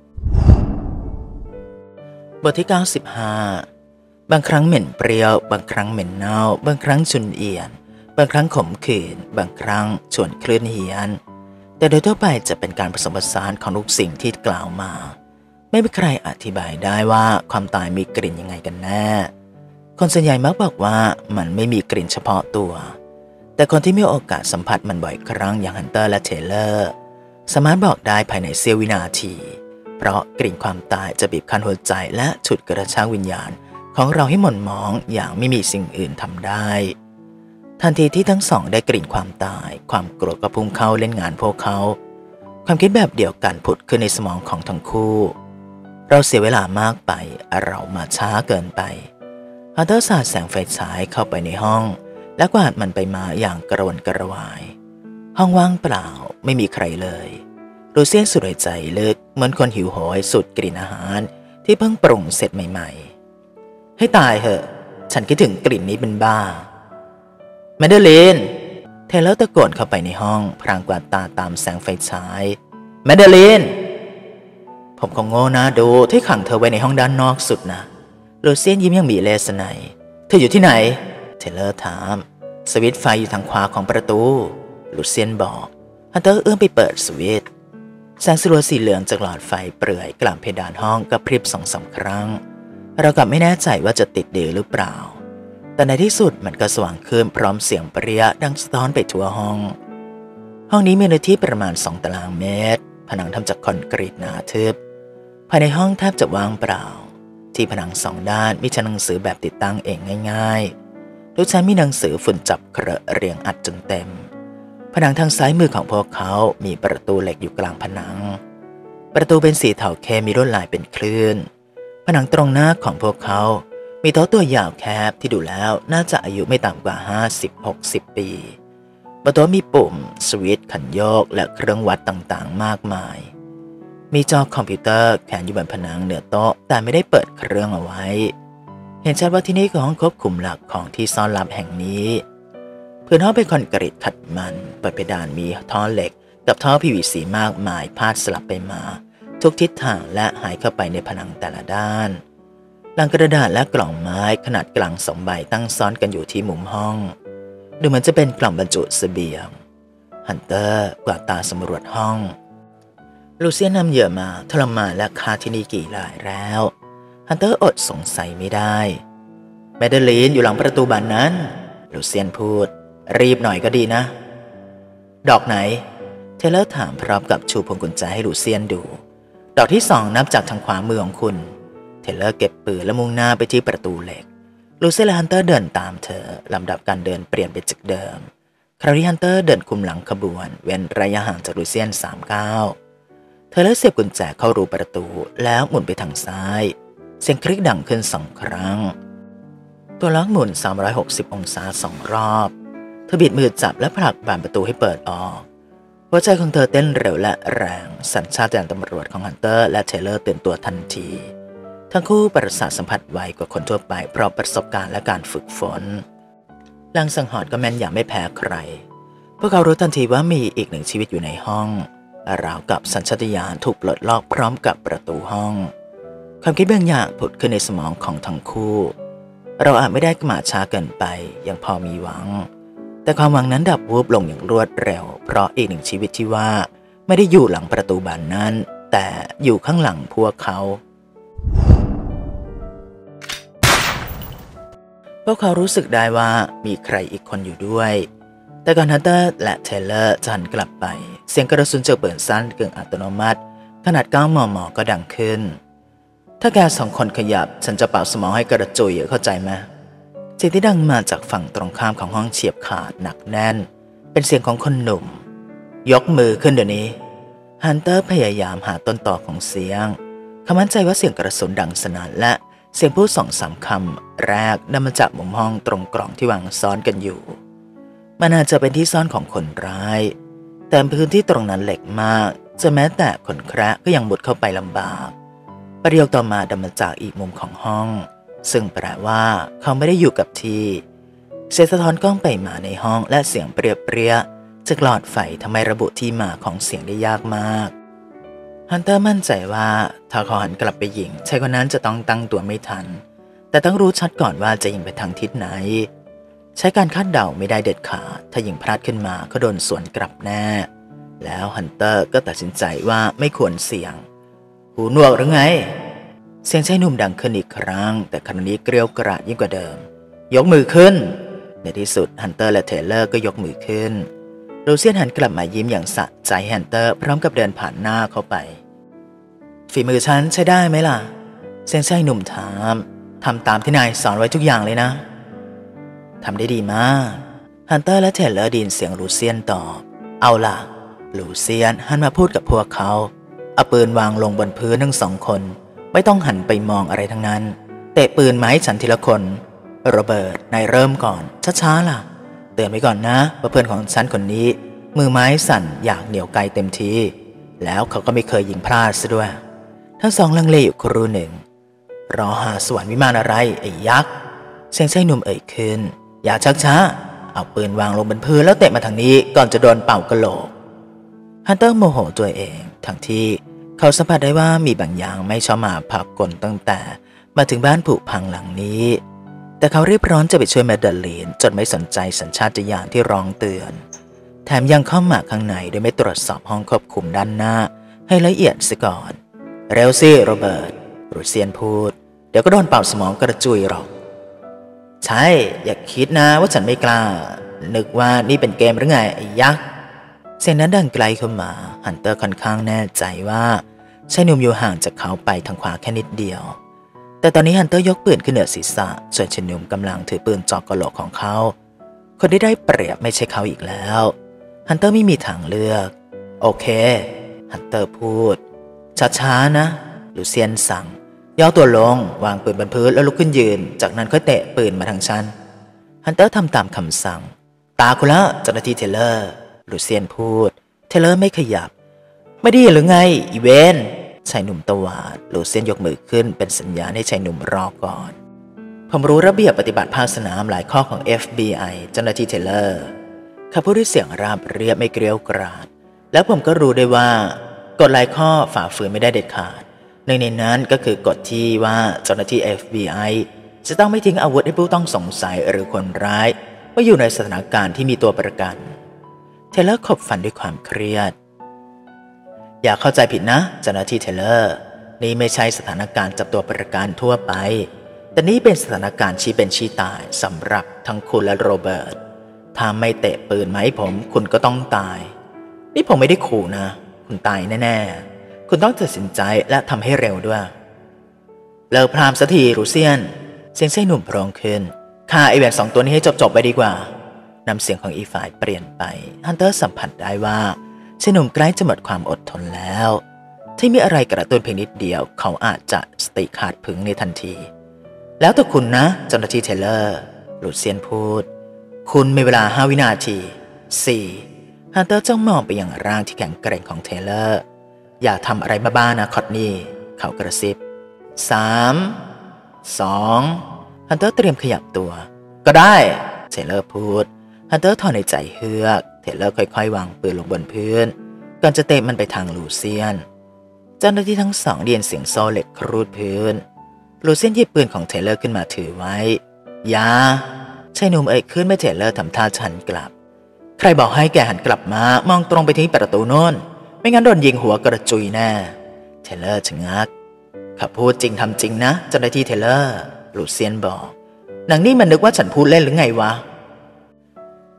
บทที่95บางครั้งเหม็นเปรี้ยวบางครั้งเหม็นเน่าบางครั้งฉุนเอียนบางครั้งขมขื่นบางครั้งชวนคลื่นเหียนแต่โดยทั่วไปจะเป็นการผสมผสานของทุกสิ่งที่กล่าวมาไม่มีใครอธิบายได้ว่าความตายมีกลิ่นยังไงกันแน่คนส่วนใหญ่มักบอกว่ามันไม่มีกลิ่นเฉพาะตัวแต่คนที่มีโอกาสสัมผัสมันบ่อยครั้งอย่างฮันเตอร์และเทเลอร์สามารถบอกได้ภายในเสี้ยววินาทีเพราะกลิ่นความตายจะบีบคั้นหัวใจและฉุดกระชากวิญญาณของเราให้หม่นหมองอย่างไม่มีสิ่งอื่นทำได้ทันทีที่ทั้งสองได้กลิ่นความตายความโกรธก็พุ่งเข้าเล่นงานพวกเขาความคิดแบบเดียวกันผุดขึ้นในสมองของทั้งคู่เราเสียเวลามากไปเรามาช้าเกินไปฮันเตอร์สาดแสงไฟฉายเข้าไปในห้องและกวาดมันไปมาอย่างกระวนกระวายห้องว่างเปล่าไม่มีใครเลยลูเซียนสูดหายใจลึกเหมือนคนหิวโหยสูดกลิ่นอาหารที่เพิ่งปรุงเสร็จใหม่ๆให้ตายเหอะฉันคิดถึงกลิ่นนี้เป็นบ้าแมดเดลีนเทเลอร์ตะโกนเข้าไปในห้องพรางกวาดตาตามแสงไฟฉายแมดเดลีนผมคงโง่นะดูที่ขังเธอไว้ในห้องด้านนอกสุดนะลูเซียนยิ้มยังมีเลสไนเธออยู่ที่ไหนเทเลอร์ถามสวิตช์ไฟอยู่ทางขวาของประตูลูเซียนบอกฮันเตอร์เอื้อมไปเปิดสวิตช์แสงสลัวสีเหลืองจากหลอดไฟเปลื่อยกล่ำเพดานห้องกระพริบ2-3 ครั้งเรากลับไม่แน่ใจว่าจะติดดีหรือเปล่าแต่ในที่สุดมันก็สว่างขึ้นพร้อมเสียงเปรี้ยดังสะท้อนไปทั่วห้องนี้มีเนื้อที่ประมาณ2 ตารางเมตรผนังทำจากคอนกรีตหนาทึบภายในห้องแทบจะว่างเปล่าที่ผนัง2 ด้านมีชั้นหนังสือแบบติดตั้งเองง่ายๆทุกชั้นมีหนังสือฝุ่นจับเคราะห์เรียงอัดจนเต็มผนังทางซ้ายมือของพวกเขามีประตูเหล็กอยู่กลางผนังประตูเป็นสีเทาเข้มมีลวดลายเป็นคลื่นผนังตรงหน้าของพวกเขามีโต๊ะตัวยาวแคบที่ดูแล้วน่าจะอายุไม่ต่ำกว่า50-60 ปีบนโต๊ะมีปุ่มสวิตช์ขันโยกและเครื่องวัดต่างๆมากมายมีจอคอมพิวเตอร์แขวนอยู่บนผนังเหนือโต๊ะแต่ไม่ได้เปิดเครื่องเอาไว้เห็นชัดว่าที่นี่คือห้องควบคุมหลักของที่ซ่อนลับแห่งนี้พื้นห้องเป็นคอนกรีตขัดมันบนเพดานมีท่อเหล็กกับท่อ PVC มากมายพาดสลับไปมาทุกทิศทางและหายเข้าไปในผนังแต่ละด้านลังกระดาษและกล่องไม้ขนาดกลาง2 ใบตั้งซ้อนกันอยู่ที่มุมห้องดูเหมือนจะเป็นกล่องบรรจุเสบียงฮันเตอร์กวาดตาสำรวจห้องลูเซียนนำเหยื่อมาทรมานและฆ่าที่นี่กี่รายแล้วฮันเตอร์อดสงสัยไม่ได้แมดเดลีนอยู่หลังประตูบานนั้นลูเซียนพูดรีบหน่อยก็ดีนะดอกไหนเทเลอร์ถามพร้อมกับชูพวงกุญแจให้ลูเซียนดูดอกที่2นับจากทางขวามือของคุณเทเลอร์เก็บปืนและมุ่งหน้าไปที่ประตูเหล็กลูเซียนและฮันเตอร์เดินตามเธอลำดับการเดินเปลี่ยนไปจากเดิมคราวนี้ฮันเตอร์เดินคุมหลังขบวนเว้นระยะห่างจากลูเซียน3 ก้าวเธอเสียบกุญแจเข้ารูประตูแล้วหมุนไปทางซ้ายเสียงคลิกดังขึ้น2 ครั้งตัวล็อกหมุน360 องศา2 รอบเธอบิดมือจับและผลักบานประตูให้เปิดออกหัวใจของเธอเต้นเร็วและแรงสัญชาตญาณตำรวจของฮันเตอร์และเทเลอร์ตื่นตัวทันทีทั้งคู่ประสาทสัมผัสไวกว่าคนทั่วไปเพราะประสบการณ์และการฝึกฝนลางสังหรณ์ก็แม่นยำไม่แพ้ใครพวกเขารู้ทันทีว่ามีอีก1 ชีวิตอยู่ในห้องราวกับสัญชาตญาณถูกปลดล็อกพร้อมกับประตูห้องความคิดบางอย่างผุดขึ้นในสมองของทั้งคู่เราอาจไม่ได้มาช้าเกินไปยังพอมีหวังแต่ความหวังนั้นดับวูบลงอย่างรวดเร็วเพราะอีก1 ชีวิตที่ว่าไม่ได้อยู่หลังประตูบานนั้นแต่อยู่ข้างหลังพวกเขาพวกเขารู้สึกได้ว่ามีใครอีกคนอยู่ด้วยแต่ก่อนฮันเตอร์และเทเลอร์จะหันกลับไปเสียงกระสุนจากปืนสั้นกึ่งอัตโนมัติขนาด9 มม.ก็ดังขึ้นถ้าแก2 คนขยับฉันจะเป่าสมองให้กระจุยเข้าใจไหมเสียงที่ดังมาจากฝั่งตรงข้ามของห้องเฉียบขาดหนักแน่นเป็นเสียงของคนหนุ่มยกมือขึ้นเดี๋ยวนี้ฮันเตอร์พยายามหาต้นต่อของเสียงเขามั่นใจว่าเสียงกระสุนดังสนั่นและเสียงพูด2-3 คำแรกนำมาจากมุมห้องตรงกล่องที่วางซ้อนกันอยู่มันอาจจะเป็นที่ซ่อนของคนร้ายแต่พื้นที่ตรงนั้นเหล็กมากจะแม้แต่คนแคระก็ยังมุดเข้าไปลำบากประโยคต่อมาดังมาจากอีกมุมของห้องซึ่งแปลว่าเขาไม่ได้อยู่กับที่เสียงสะท้อนกล้องไปมาในห้องและเสียงเปรี้ยๆจากหลอดไฟทำให้ระบุที่มาของเสียงได้ยากมากฮันเตอร์มั่นใจว่าถ้าเขาหันกลับไปยิงชายคนนั้นจะต้องตั้งตัวไม่ทันแต่ต้องรู้ชัดก่อนว่าจะยิงไปทางทิศไหนใช้การคาดเดาไม่ได้เด็ดขาดถ้ายิงพลาดขึ้นมาก็โดนสวนกลับแน่แล้วฮันเตอร์ก็ตัดสินใจว่าไม่ควรเสี่ยงหูหนวกหรือไงเสียงชายหนุ่มดังขึ้นอีกครั้งแต่ครั้งนี้เกรียวกราดยิ่งกว่าเดิมยกมือขึ้นในที่สุดฮันเตอร์และเทเลอร์ก็ยกมือขึ้นลูเซียนหันกลับมายิ้มอย่างสะใจฮันเตอร์พร้อมกับเดินผ่านหน้าเข้าไปฝีมือฉันใช้ได้ไหมล่ะเสียงชายหนุ่มถามทำตามที่นายสอนไว้ทุกอย่างเลยนะทำได้ดีมากฮันเตอร์และเทเลอร์ดินเสียงลูเซียนตอบเอาล่ะลูเซียนหันมาพูดกับพวกเขาเอาปืนวางลงบนพื้นทั้ง2 คนไม่ต้องหันไปมองอะไรทั้งนั้นเตะปืนมาให้ฉันทีละคนโรเบิร์ตนายเริ่มก่อนช้าๆล่ะเตือนไว้ก่อนนะว่าเพื่อนของฉันคนนี้มือไม้สั่นอยากเหนี่ยวไกเต็มทีแล้วเขาก็ไม่เคยยิงพลาดซะด้วยทั้ง2ลังเลอยู่ครู่หนึ่งรอหาสวรรค์วิมานอะไรไอ้ยักษ์เสียงชายหนุ่มเอ่ยขึ้นอย่าชักช้าเอาปืนวางลงบนพื้นแล้วเตะมาทางนี้ก่อนจะโดนเป่ากะโหลกฮันเตอร์โมโหตัวเองทั้งที่เขาสัมผัสได้ว่ามีบางอย่างไม่ชอบมาพากลตั้งแต่มาถึงบ้านผุพังหลังนี้แต่เขารีบร้อนจะไปช่วยแมดาลีนจนไม่สนใจสัญชาตญาณที่ร้องเตือนแถมยังเข้ามาข้างในโดยไม่ตรวจสอบห้องควบคุมด้านหน้าให้ละเอียดซะก่อนเร็วสิโรเบิร์ตรูเซียนพูดเดี๋ยวก็โดนเป่าสมองกระจุยหรอกใช่อย่าคิดนะว่าฉันไม่กล้านึกว่านี่เป็นเกมหรือไงไอ้ยักษ์เสียงนั้นดังไกลเข้ามาฮันเตอร์ค่อนข้างแน่ใจว่าชายหนุ่มอยู่ห่างจากเขาไปทางขวาแค่นิดเดียวแต่ตอนนี้ฮันเตอร์ยกปืนขึ้นเหนือศีรษะส่วนชายหนุ่มกำลังถือปืนจ่อกะโหลกของเขาคนที่ได้เปรียบไม่ใช่เขาอีกแล้วฮันเตอร์ไม่มีทางเลือกโอเคฮันเตอร์พูดช้าๆนะลูเซียนสั่งย่อตัวลงวางปืนบนพื้นแล้วลุกขึ้นยืนจากนั้นค่อยเตะปืนมาทางฉันฮันเตอร์ทำตามคำสั่งตาคุณละเจ้าหน้าที่เทเลอร์ลูเซียนพูดเทเลอร์ไม่ขยับไม่ได้หรือไงอีเวนชายหนุ่มตวาดลูเซียนยกมือขึ้นเป็นสัญญาณให้ชายหนุ่มรอก่อนผมรู้ระเบียบปฏิบัติภาคสนามหลายข้อของ FBI เจ้าหน้าที่เทเลอร์เขาพูดด้วยเสียงราบเรียบไม่เกรียวกราดแล้วผมก็รู้ได้ว่ากฎหลายข้อฝ่าฝืนไม่ได้เด็ดขาดหนึ่งในนั้นก็คือกฎที่ว่าเจ้าหน้าที่ FBI จะต้องไม่ทิ้งอาวุธให้ผู้ต้องสงสัยหรือคนร้ายเมื่ออยู่ในสถานการณ์ที่มีตัวประกันเทเลอร์ขบฟันด้วยความเครียดอย่าเข้าใจผิดนะเจ้าหน้าที่เทเลอร์นี่ไม่ใช่สถานการณ์จับตัวประกันทั่วไปแต่นี่เป็นสถานการณ์ชี้เป็นชี้ตายสำหรับทั้งคุณและโรเบิร์ตถ้าไม่เตะปืนมาให้ผมคุณก็ต้องตายนี่ผมไม่ได้ขู่นะคุณตายแน่ๆคุณต้องตัดสินใจและทำให้เร็วด้วยเลิกพรามสักทีรูเซียนเสียงชายหนุ่มโพร่งขึ้นฆ่าไอแหวน2 ตัวนี้ให้จบๆไปดีกว่าน้ำเสียงของอีฝ่ายเปลี่ยนไปฮันเตอร์สัมผัสได้ว่าชายหนุ่มใกล้จะหมดความอดทนแล้วที่มีอะไรกระตุ้นเพียงนิดเดียวเขาอาจจะสติขาดผึงในทันทีแล้วแต่คุณนะเจ้าหน้าที่เทเลอร์ลูเซียนพูดคุณมีเวลา5 วินาที4ฮันเตอร์จ้องมองไปยังร่างที่แข็งแกร่งของเทเลอร์อย่าทำอะไรบ้าๆนะคอตนี่เขากระซิบ3 2ฮันเตอร์เตรียมขยับตัวก็ได้เทเลอร์พูดฮันเตอร์ถอนในใจเฮือกเทเลอร์ค่อยๆวางปืนลงบนพื้นก่อนจะเตะมันไปทางลูเซียนเจ้าหน้าที่ทั้ง2เรียนเสียงโซ่เหล็กครูดพื้นลูเซียนหยิบปืนของเทเลอร์ขึ้นมาถือไว้อย่าชายหนุ่มเอ่ยขึ้นเมื่อเทเลอร์ทำท่าหันกลับใครบอกให้แกหันกลับมามองตรงไปที่ประตูโน่นไม่งั้นโดนยิงหัวกระจุยแน่เทเลอร์ชะงักข้าพูดจริงทำจริงนะเจ้าหน้าที่เทเลอร์ลูเซียนบอกนางนี่มันนึกว่าฉันพูดเล่นหรือไงวะ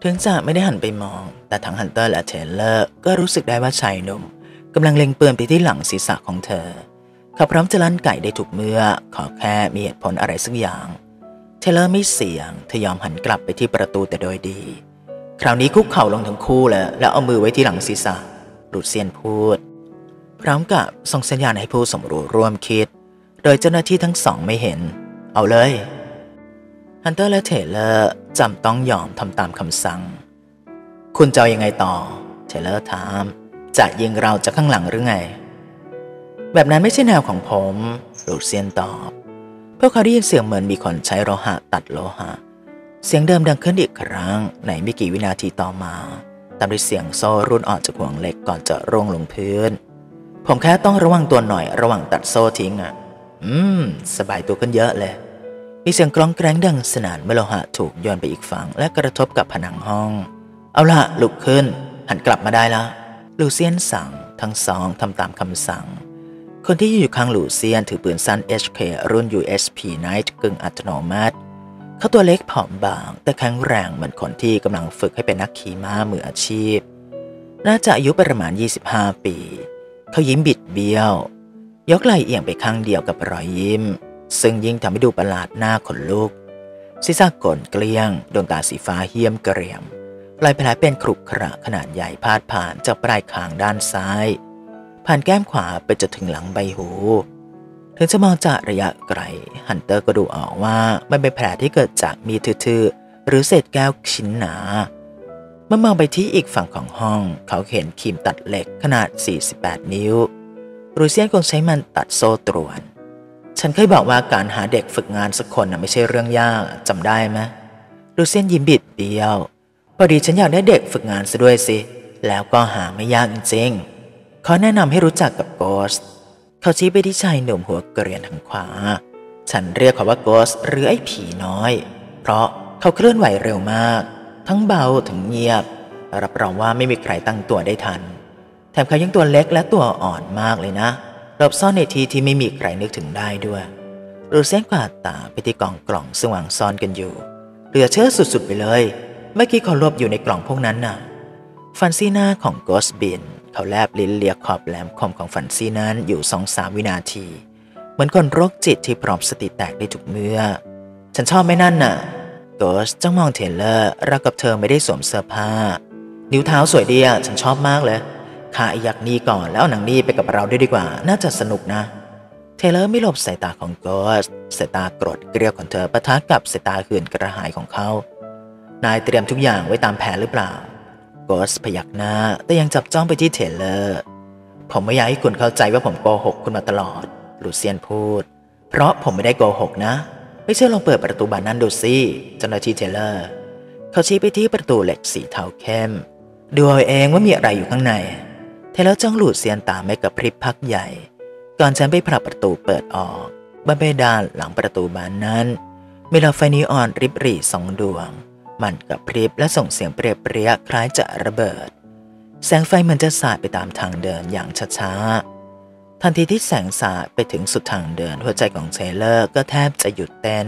ถึงจะไม่ได้หันไปมองแต่ทั้งฮันเตอร์และเทเลอร์ก็รู้สึกได้ว่าชายหนุ่มกำลังเล็งปืนไปที่หลังศีรษะของเธอเขาพร้อมจะลั่นไก่ได้ทุกเมื่อขอแค่มีเหตุผลอะไรสักอย่างเทเลอร์ไม่เสี่ยงเธอยอมหันกลับไปที่ประตูแต่โดยดีคราวนี้คุกเข่าลงทั้งคู่แล้วเอามือไว้ที่หลังศีรษะลูเซียนพูดพร้อมกับส่งสัญญาณให้ผู้สมรู้ร่วมคิดโดยเจ้าหน้าที่ทั้งสองไม่เห็นเอาเลยฮันเตอร์และเทเลอร์จำต้องยอมทำตามคำสั่งคุณจะยังไงต่อเทเลอร์ถามจะยิงเราจากข้างหลังหรือไงแบบนั้นไม่ใช่แนวของผมลูเซียนตอบพวกเขาได้ยินเสียงเหมือนมีคนใช้โลหะตัดโลหะเสียงเดิมดังขึ้นอีกครั้งในไม่กี่วินาทีต่อมาตามด้วยเสียงโซ่รุ่นออกจากห่วงเหล็กก่อนจะร่วงลงพื้นผมแค่ต้องระวังตัวหน่อยระหว่างตัดโซ่ทิ้งสบายตัวขึ้นเยอะเลยมีเสียงกร้องแกร้งดังสนั่นเมื่อโลหะถูกโยนไปอีกฝั่งและกระทบกับผนังห้องเอาล่ะลุกขึ้นหันกลับมาได้แล้วลูเซียนสั่งทั้งสองทำตามคำสั่งคนที่อยู่ข้างลูเซียนถือปืนสั้น HK รุ่น USP Night กึ่งอัตโนมัติเขาตัวเล็กผอมบางแต่แข็งแรงเหมือนคนที่กำลังฝึกให้เป็นนักขี่ม้ามืออาชีพน่าจะอายุประมาณ25 ปีเขายิ้มบิดเบี้ยวยกไหล่เอียงไปข้างเดียวกับรอยยิ้มซึ่งยิ่งทำให้ดูประหลาดหน้าขนลุกศีรษะโกนเกลี้ยงดวงตาสีฟ้าเหี้ยมเกรียมรอยแผลเป็นขรุขระขนาดใหญ่พาดผ่านจากปลายคางด้านซ้ายผ่านแก้มขวาไปจนถึงหลังใบหูถึงจะมองจากระยะไกลฮันเตอร์ก็ดูออกว่ามันเป็นแผลที่เกิดจากมีดทื่อๆหรือเศษแก้วชิ้นหนาเมื่อมองไปที่อีกฝั่งของห้องเขาเห็นครีมตัดเหล็กขนาด48 นิ้วรูเซียนคงใช้มันตัดโซ่ตรวนฉันเคยบอกว่าการหาเด็กฝึกงานสักคนไม่ใช่เรื่องยากจำได้ไหมรูเซียนยิ้มบิดเบี้ยวพอดีฉันอยากได้เด็กฝึกงานซะด้วยสิแล้วก็หาไม่ยากจริงๆเขาแนะนำให้รู้จักกับโกสเขาชี้ไปที่ชายหนุ่มหัวเกรียนทางขวาฉันเรียกเขาว่าโกสหรือไอ้ผีน้อยเพราะเขาเคลื่อนไหวเร็วมากทั้งเบาถึงเงียบรับรองว่าไม่มีใครตั้งตัวได้ทันแถมเขายังตัวเล็กและตัวอ่อนมากเลยนะหลบซ่อนในที่ที่ไม่มีใครนึกถึงได้ด้วยรูเซียนกวาดตาไปที่กล่องซึ่งวางซ่อนกันอยู่เหลือเชื่อสุดๆไปเลยเมื่อกี้เขาหลบอยู่ในกล่องพวกนั้นน่ะฟันซี่หน้าของโกสบินเขาแลบลิ้นเลียขอบแหลมคมของฟันซี่นั้นอยู่ 2-3 วินาทีเหมือนคนโรคจิตที่พร้อมสติแตกได้ทุกเมื่อฉันชอบไม่นั่นน่ะโกสจ้องมองเทเลอร์ราวกับเธอไม่ได้สวมเสื้อผ้านิ้วเท้าสวยดีอ่ะฉันชอบมากเลยข้าไอ้ยักษ์นี่ก่อนแล้วเอาหนังนี่ไปกับเราด้วยดีกว่าน่าจะสนุกนะเทเลอร์ไม่หลบสายตาของโกสสายตาโกรธเกรี้ยวของเธอปะทะกับสายตาหื่นกระหายของเขานายเตรียมทุกอย่างไว้ตามแผนหรือเปล่าโกสพยักหน้าแต่ยังจับจ้องไปที่เทเลอร์ผมไม่อยากให้คุณเข้าใจว่าผมโกหกคุณมาตลอดลูเซียนพูดเพราะผมไม่ได้โกหกนะไม่เชื่อลองเปิดประตูบานนั้นดูสิเจ้าหน้าที่เทเลอร์เขาชี้ไปที่ประตูเหล็กสีเทาเข้มดูเอาเองว่ามีอะไรอยู่ข้างในเทเลอร์จ้องลูเซียนตาไม่กระพริบพักใหญ่ก่อนฉันไปผลักประตูเปิดออกบนเพดานหลังประตูบานนั้นมีหลอดไฟนีออนริบหรี่2 ดวงมันกระพริบและส่งเสียงเปรี้ยคล้ายจะระเบิดแสงไฟมันจะสาดไปตามทางเดินอย่างช้าๆทันทีที่แสงสาดไปถึงสุดทางเดินหัวใจของเทเลอร์ก็แทบจะหยุดเต้น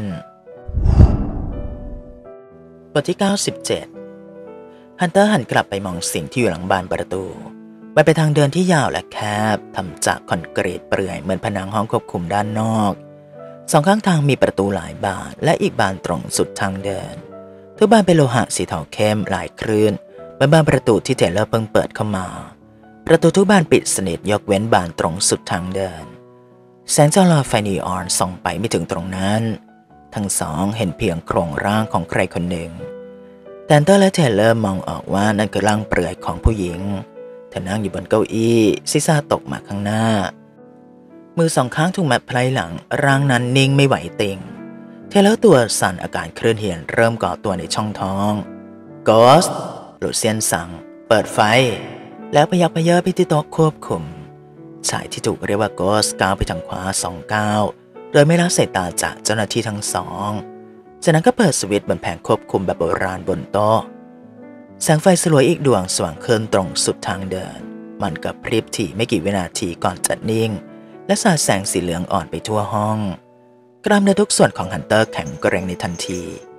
บทที่ 97ฮันเตอร์หันกลับไปมองสิ่งที่อยู่หลังบานประตูมันเป็นทางเดินที่ยาวและแคบทำจากคอนกรีตเปลื่อยเหมือนผนังห้องควบคุมด้านนอกสองข้างทางมีประตูหลายบานและอีกบานตรงสุดทางเดินทุกบานเป็นโลหะสีเทาเข้มลายคลื่นเหมือนบานประตูที่เทเลอร์เพิ่งเปิดเข้ามาประตูทุกบานปิดสนิทยกเว้นบานตรงสุดทางเดินแสงจากหลอดไฟนีออนส่องไปไม่ถึงตรงนั้นทั้งสองเห็นเพียงโครงร่างของใครคนหนึ่งแต่เตอร์และเทเลอร์มองออกว่านั่นคือร่างเปลือยของผู้หญิงเธอนั่งอยู่บนเก้าอี้ศีรษะตกมาข้างหน้ามือ2 ข้างถูกมัดไพร่หลังร่างนั้นนิ่งไม่ไหวติงเทเลอร์ตัวสั่นอาการเคลื่อนเหี่ยนเริ่มก่อตัวในช่องท้องโกสลูเซียนสั่งเปิดไฟแล้วพยักพะเยอไปที่โต๊ะควบคุมชายที่ถูกเรียกว่าโกสก้าวไปทางขวา2 ก้าวโดยไม่ละสายตาจากเจ้าหน้าที่ทั้งสองจากนั้นก็เปิดสวิตช์บนแผงควบคุมแบบโบราณบนโต๊ะแสงไฟสลัวอีกดวงสว่างขึ้นตรงสุดทางเดินมันกระพริบถี่ไม่กี่วินาทีก่อนจะนิ่งและสาดแสงสีเหลืองอ่อนไปทั่วห้องกล้ามเนื้อทุกส่วนของฮันเตอร์แข็งแกร่งในทันที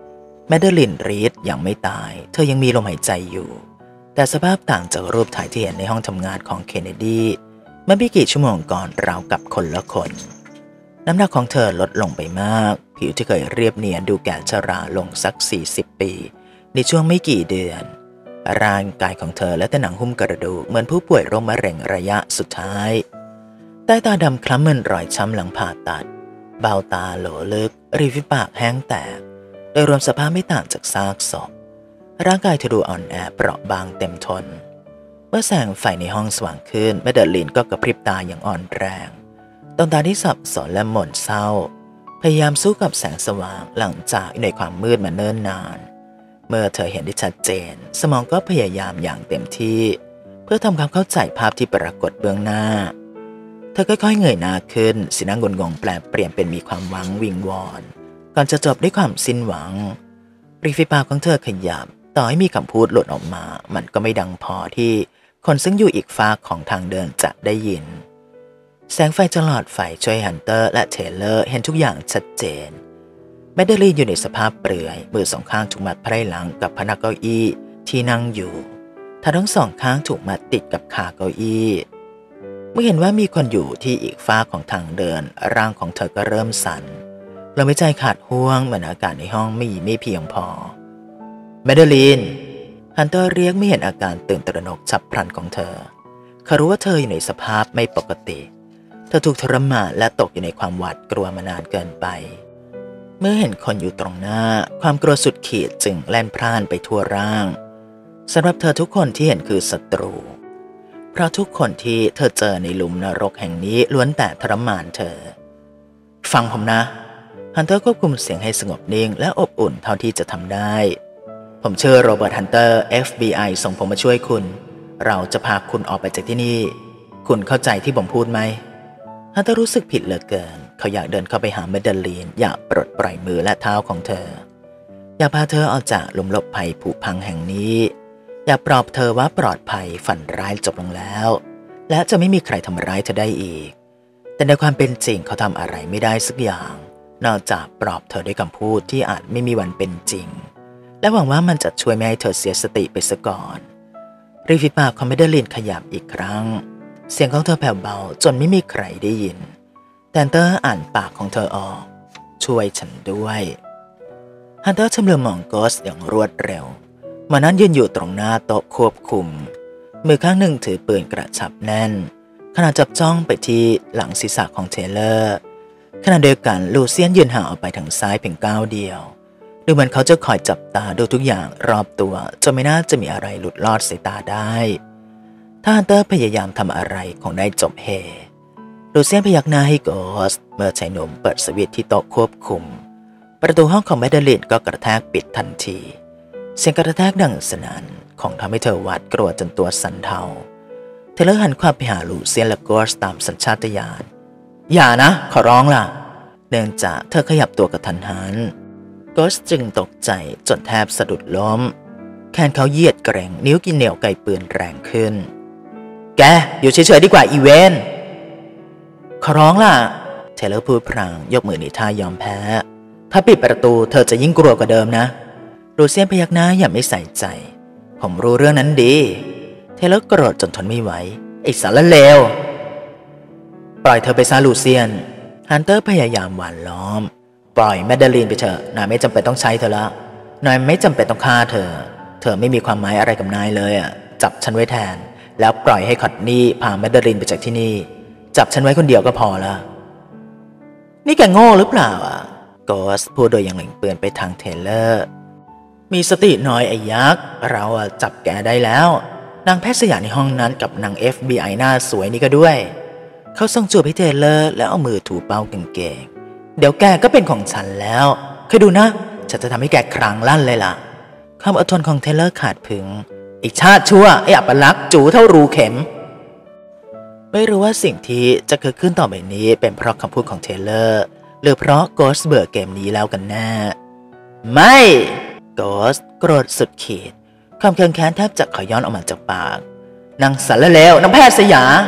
แมดเดลินรีดยังไม่ตายเธอยังมีลมหายใจอยู่แต่สภาพต่างจากรูปถ่ายที่เห็นในห้องทำงานของเคนเนดีเมื่อไม่กี่ชั่วโมงก่อนราวกับคนละคนน้ำหนักของเธอลดลงไปมากผิวที่เคยเรียบเนียนดูแก่ชราลงสัก40 ปีในช่วงไม่กี่เดือนร่างกายของเธอและแต่หนังหุ้มกระดูกเหมือนผู้ป่วยโรคมะเร็งระยะสุดท้ายใต้ตาดำคล้ำเหมือนรอยช้ำหลังผ่าตัดเบ้าตาโหลลึกริมฝีปากแห้งแตกโดยรวมสภาพไม่ต่างจากซากศพร่างกายเธอดูอ่อนแอเปราะบางเต็มทนเมื่อแสงไฟในห้องสว่างขึ้นแมดเดลินก็กระพริบตาอย่างอ่อนแรงดวงตาที่สับสนและหม่นเศร้าพยายามสู้กับแสงสว่างหลังจากในความมืดมาเนิ่นนานเมื่อเธอเห็นได้ชัดเจนสมองก็พยายามอย่างเต็มที่เพื่อทำความเข้าใจภาพที่ปรากฏเบื้องหน้าเธอค่อยๆเงยหน้าขึ้นสีหน้างุนงงแปลเปลี่ยนเป็นมีความหวังวิงวอนก่อนจะจบด้วยความสิ้นหวังริมฝีปากของเธอขยับต่อให้มีคำพูดหลุดออกมามันก็ไม่ดังพอที่คนซึ่งอยู่อีกฝากของทางเดินจะได้ยินแสงไฟจากหลอดไฟช่วยฮันเตอร์และเทเลอร์เห็นทุกอย่างชัดเจนแมดเดลีนอยู่ในสภาพเปลือยมือสองข้างถูกมัดไพร่หลังกับพนักเก้าอี้ที่นั่งอยู่ท่าทั้งสองข้างถูกมัดติดกับขาเก้าอี้เมื่อเห็นว่ามีคนอยู่ที่อีกฝากของทางเดินร่างของเธอก็เริ่มสั่นลมหายใจขาดห่วงเหมือนอากาศในห้องไม่เพียงพอแมดเดลีนฮันเตอร์เรียกไม่เห็นอาการตื่นตระหนกฉับพลันของเธอเขารู้ว่าเธออยู่ในสภาพไม่ปกติเธอถูกทรมานและตกอยู่ในความหวาดกลัวมานานเกินไปเมื่อเห็นคนอยู่ตรงหน้าความกลัวสุดขีดจึงแล่นพร่านไปทั่วร่างสำหรับเธอทุกคนที่เห็นคือศัตรูเพราะทุกคนที่เธอเจอในหลุมนรกแห่งนี้ล้วนแต่ทรมานเธอฟังผมนะฮันเตอร์ควบคุมเสียงให้สงบนิ่งและอบอุ่นเท่าที่จะทำได้ผมชื่อโรเบิร์ตฮันเตอร์ FBI ส่งผมมาช่วยคุณเราจะพาคุณออกไปจากที่นี่คุณเข้าใจที่ผมพูดไหมฮันเตอร์รู้สึกผิดเหลือเกินเขาอยากเดินเข้าไปหาแมดเดลีนอยากปลดปล่อยมือและเท้าของเธออยากพาเธอออกจากหลุมหลบภัยผุพังแห่งนี้อยากปลอบเธอว่าปลอดภัยฝันร้ายจบลงแล้วและจะไม่มีใครทำร้ายเธอได้อีกแต่ในความเป็นจริงเขาทำอะไรไม่ได้สักอย่างนอกจากปลอบเธอด้วยคำพูดที่อาจไม่มีวันเป็นจริงและหวังว่ามันจะช่วยไม่ให้เธอเสียสติไปซะก่อนริมฝีปากของแมดเดลีนขยับอีกครั้งเสียงของเธอแผ่วเบาจนไม่มีใครได้ยินแต่ฮันเตอร์อ่านปากของเธอออกช่วยฉันด้วยฮันเตอร์ชำเลืองมองโกสอย่างรวดเร็วมันนั้นยืนอยู่ตรงหน้าโต๊ะควบคุมมือข้างหนึ่งถือปืนกระชับแน่นขณะจับจ้องไปที่หลังศีรษะของเทเลอร์ขณะเดียวกันลูเซียนยืนห่างออกไปทางซ้ายเพียงก้าวเดียวดูเหมือนเขาจะคอยจับตาดูทุกอย่างรอบตัวจนไม่น่าจะมีอะไรหลุดลอดสายตาได้ถ้าฮันเตอร์พยายามทำอะไรคงได้จบเฮลูเซียนพยักหน้าให้โกสเมื่อชายหนุ่มเปิดสวิตช์ที่โต๊ะควบคุมประตูห้องของแมดเดลีนก็กระแทกปิดทันทีเสียงกระแทกดังสนั่นของทำให้เธอหวาดกลัวจนตัวสั่นเทาเธอเลิกหันความไปหาลูเซียนและโกสตามสัญชาตญาณอย่านะขอร้องล่ะเนื่องจากเธอขยับตัวกระทันหันโกสจึงตกใจจนแทบสะดุดล้มแขนเขาเหยียดเกร็งนิ้วกินเหนียวไกปืนแรงขึ้นแกอยู่เฉยๆดีกว่าอีเวนขอร้องล่ะเทเลอร์พูดพลางยกมือในท่ายอมแพ้ถ้าปิดประตูเธอจะยิ่งกลัวกว่าเดิมนะลูเซียนพยักหน้าอย่างไม่ใส่ใจผมรู้เรื่องนั้นดีเทเลอร์โกรธจนทนไม่ไหวไอ้สารเลวปล่อยเธอไปซะลูเซียนฮันเตอร์พยายามหว่านล้อมปล่อยแมดเดลีนไปเถอะนายไม่จำเป็นต้องใช้เธอละนายไม่จำเป็นต้องฆ่าเธอไม่มีความหมายอะไรกับนายเลยอ่ะจับฉันไว้แทนแล้วปล่อยให้คอตนี่พาแมดเดลีนไปจากที่นี่จับฉันไว้คนเดียวก็พอละนี่แกโง่หรือเปล่าอ่ะโกสพูดโดยยังเล็งปืนไปทางเทเลอร์มีสติหน่อยไอ้ยักษ์เราจับแกได้แล้วนางแพทย์สยามในห้องนั้นกับนาง FBI หน้าสวยนี่ก็ด้วยเขาส่งจูบให้เทเลอร์แล้วเอามือถูเป้ากางเกงเดี๋ยวแกก็เป็นของฉันแล้วเคยดูนะฉันจะทำให้แกครางลั่นเลยล่ะความอดทนของเทเลอร์ขาดผึงอีกชาติชั่วไอ้อัปลักษณ์จูเท่ารูเข็มไม่รู้ว่าสิ่งที่จะเกิดขึ้นต่อไปนี้เป็นเพราะคำพูดของเทเลอร์หรือเพราะโกสเบื่อเกมนี้แล้วกันแน่ไม่โกสโกรธสุดขีดความเคืองแค้นแทบจะขย้อนออกมาจากปากนางสารเลวนางแพทย์สยาม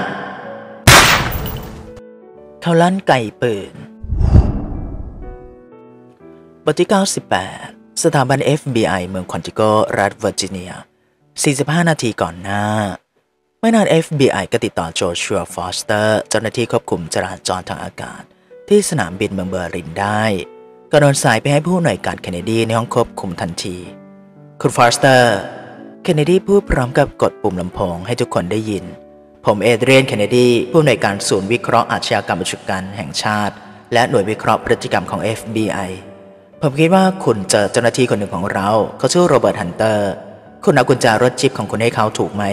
เขาลั่นไกปืนบทที่98 สถาบัน FBI เมืองคอนติโกรัฐเวอร์จิเนีย 45 นาทีก่อนหน้าไม่นาน FBI ก็ติดต่อโจชัว ฟอสเตอร์เจ้าหน้าที่ควบคุมจราจรทางอากาศที่สนามบินเมืองเบอร์ลินได้ก็โดนสายไปให้ผู้อำนวยการเคนเนดีในห้องควบคุมทันทีคุณฟอสเตอร์เคนเนดีพูดพร้อมกับกดปุ่มลำโพงให้ทุกคนได้ยินผมเอเดรียนเคนเนดีผู้อำนวยการศูนย์วิเคราะห์อาชญากรรมอุกชะกันแห่งชาติและหน่วยวิเคราะห์พฤติกรรมของ FBI ผมคิดว่าคุณเจอเจ้าหน้าที่คนหนึ่งของเราเขาชื่อโรเบิร์ตฮันเตอร์คุณเอากุญแจรถจิ๊ปของคุณให้เขาถูกไหม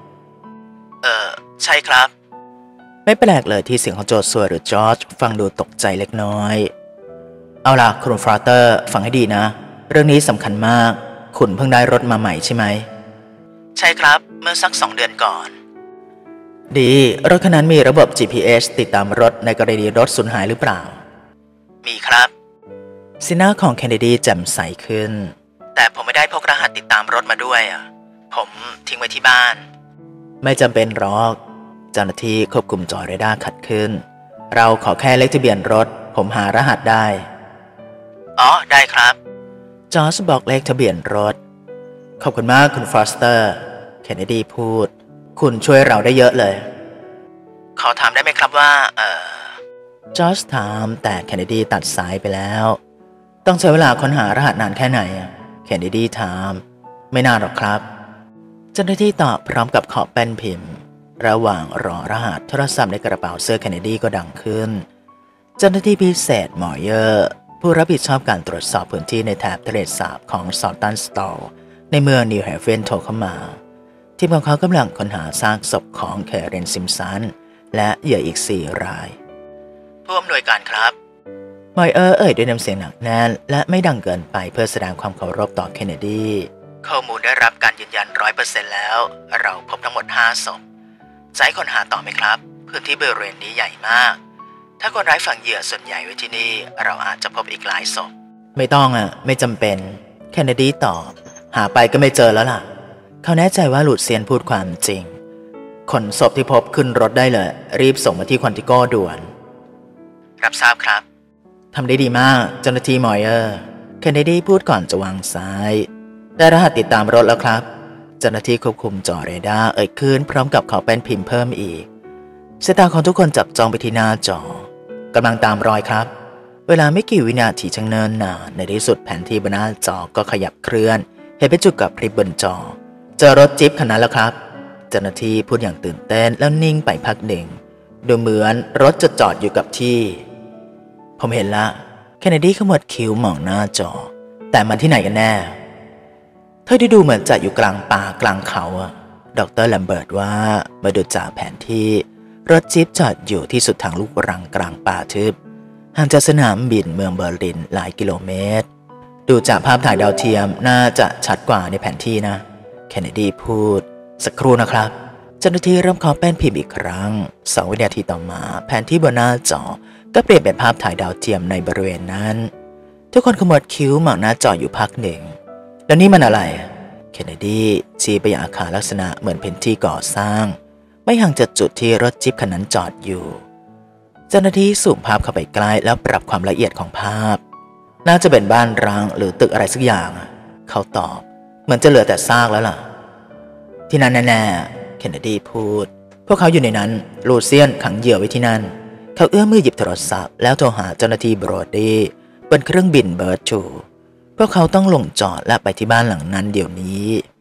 ใช่ครับไม่แปลกเลยที่เสียงของโจชัวหรือจอร์จฟังดูตกใจเล็กน้อยเอาล่ะคุณฟราเตอร์ฟังให้ดีนะเรื่องนี้สำคัญมากคุณเพิ่งได้รถมาใหม่ใช่ไหมใช่ครับเมื่อสัก2 เดือนก่อนดีรถคันนั้นมีระบบ GPS ติดตามรถในกรณีรถสูญหายหรือเปล่ามีครับสีหน้าของเคนเนดีแจ่มใสขึ้นแต่ผมไม่ได้พกรหัสติดตามรถมาด้วยผมทิ้งไว้ที่บ้านไม่จำเป็นหรอกเจ้าหน้าที่ควบคุมจอเรดาร์ขัดขึ้นเราขอแค่เลขทะเบียนรถผมหารหัสได้อ๋อได้ครับจอร์จบอกเลขทะเบียนรถขอบคุณมากคุณฟอสเตอร์เคนเนดีพูดคุณช่วยเราได้เยอะเลยขอถามได้ไหมครับว่าจอร์จถามแต่เคนเนดีตัดสายไปแล้วต้องใช้เวลาค้นหารหัสนานแค่ไหนเคนเนดีถามไม่นานหรอกครับเจ้าหน้าที่ตอบพร้อมกับขอแป้นพิมพ์ระหว่างรอรหัสโทรศัพท์ในกระเป๋าเสื้อเคนเนดีก็ดังขึ้นเจ้าหน้าที่พิเศษมอเยอร์ผู้รับผิดชอบการตรวจสอบพื้นที่ในแถบทะเลสาบของซอลตันสตอลในเมืองนิวเฮเวนโทรเข้ามาทีมของเขากำลังค้นหาซากศพของแคเรนซิมสันและเหยื่ออีก4 รายผู้อำนวยการครับมอเยอร์เอ่ยด้วยน้ำเสียงหนักแน่นและไม่ดังเกินไปเพื่อแสดงความเคารพต่อเคนเนดีข้อมูลได้รับการยืนยัน 100% แล้วเราพบทั้งหมด5 ศพจะให้คนหาต่อไหมครับพื้นที่บริเวณนี้ใหญ่มากถ้าคนร้ายฝังเหยื่อส่วนใหญ่ไว้ที่นี่เราอาจจะพบอีกหลายศพไม่ต้องไม่จำเป็นเคนเนดีตอบหาไปก็ไม่เจอแล้วล่ะเขาแน่ใจว่าลูเซียนพูดความจริงขนศพที่พบขึ้นรถได้เลยรีบส่งมาที่ควอนติโก้ด่วนรับทราบครับทำได้ดีมากเจ้าหน้าที่มอเยอร์เคนเนดีพูดก่อนจะวางสายได้รหัสติดตามรถแล้วครับเจ้าหน้าที่ควบคุมจอเรดาร์เอ่ยขึ้นพร้อมกับขอแป้นพิมพ์เพิ่มอีกสายตาของทุกคนจับจ้องไปที่หน้าจอกำลังตามรอยครับเวลาไม่กี่วินาทีช่างเนิ่นนานในที่สุดแผนที่บนหน้าจอก็ขยับเคลื่อนเห็นเป็นจุดกับพริบบนจอเจอรถจิ๊ปคันนั้นแล้วครับเจ้าหน้าที่พูดอย่างตื่นเต้นแล้วนิ่งไปพักหนึ่งดูเหมือนรถจะจอดอยู่กับที่ผมเห็นละเคนเนดีขมวดคิ้วมองหน้าจอแต่มันที่ไหนกันแน่เท่าที่ดูเหมือนจะอยู่กลางป่ากลางเขาดร.แลมเบิร์ตว่ามาดูจากแผนที่รถจิ๊ปจอดอยู่ที่สุดทางลูกรังกลางป่าทึบห่างจากสนามบินเมืองเบอร์ลินหลายกิโลเมตรดูจากภาพถ่ายดาวเทียมน่าจะชัดกว่าในแผนที่นะเคนเนดีพูดสักครู่นะครับเจ้าหน้าที่เริ่มเคาะแป้นพิมพ์อีกครั้ง2 วินาทีต่อมาแผนที่บนหน้าจอก็เปลี่ยนเป็นภาพถ่ายดาวเทียมในบริเวณนั้นทุกคนขมวดคิ้วมองหน้าจออยู่พักหนึ่งแล้วนี่มันอะไรเคนเนดีชี้ไปยังอาคารลักษณะเหมือนเป็นที่ก่อสร้างไม่ห่างจากจุดที่รถจิ๊ปคันนั้นจอดอยู่เจ้าหน้าที่ซูมภาพเข้าไปใกล้แล้วปรับความละเอียดของภาพน่าจะเป็นบ้านร้างหรือตึกอะไรสักอย่างเขาตอบเหมือนจะเหลือแต่ซากแล้วล่ะที่นั่นแน่ๆเคนเนดีพูดพวกเขาอยู่ในนั้นลูเซียนขังเหยื่อไว้ที่นั่นเขาเอื้อมมือหยิบโทรศัพท์แล้วโทรหาเจ้าหน้าที่โบรดี้บนเครื่องบินเบิร์ดชูพวกเขาต้องลงจอดและไปที่บ้านหลังนั้นเดี๋ยวนี้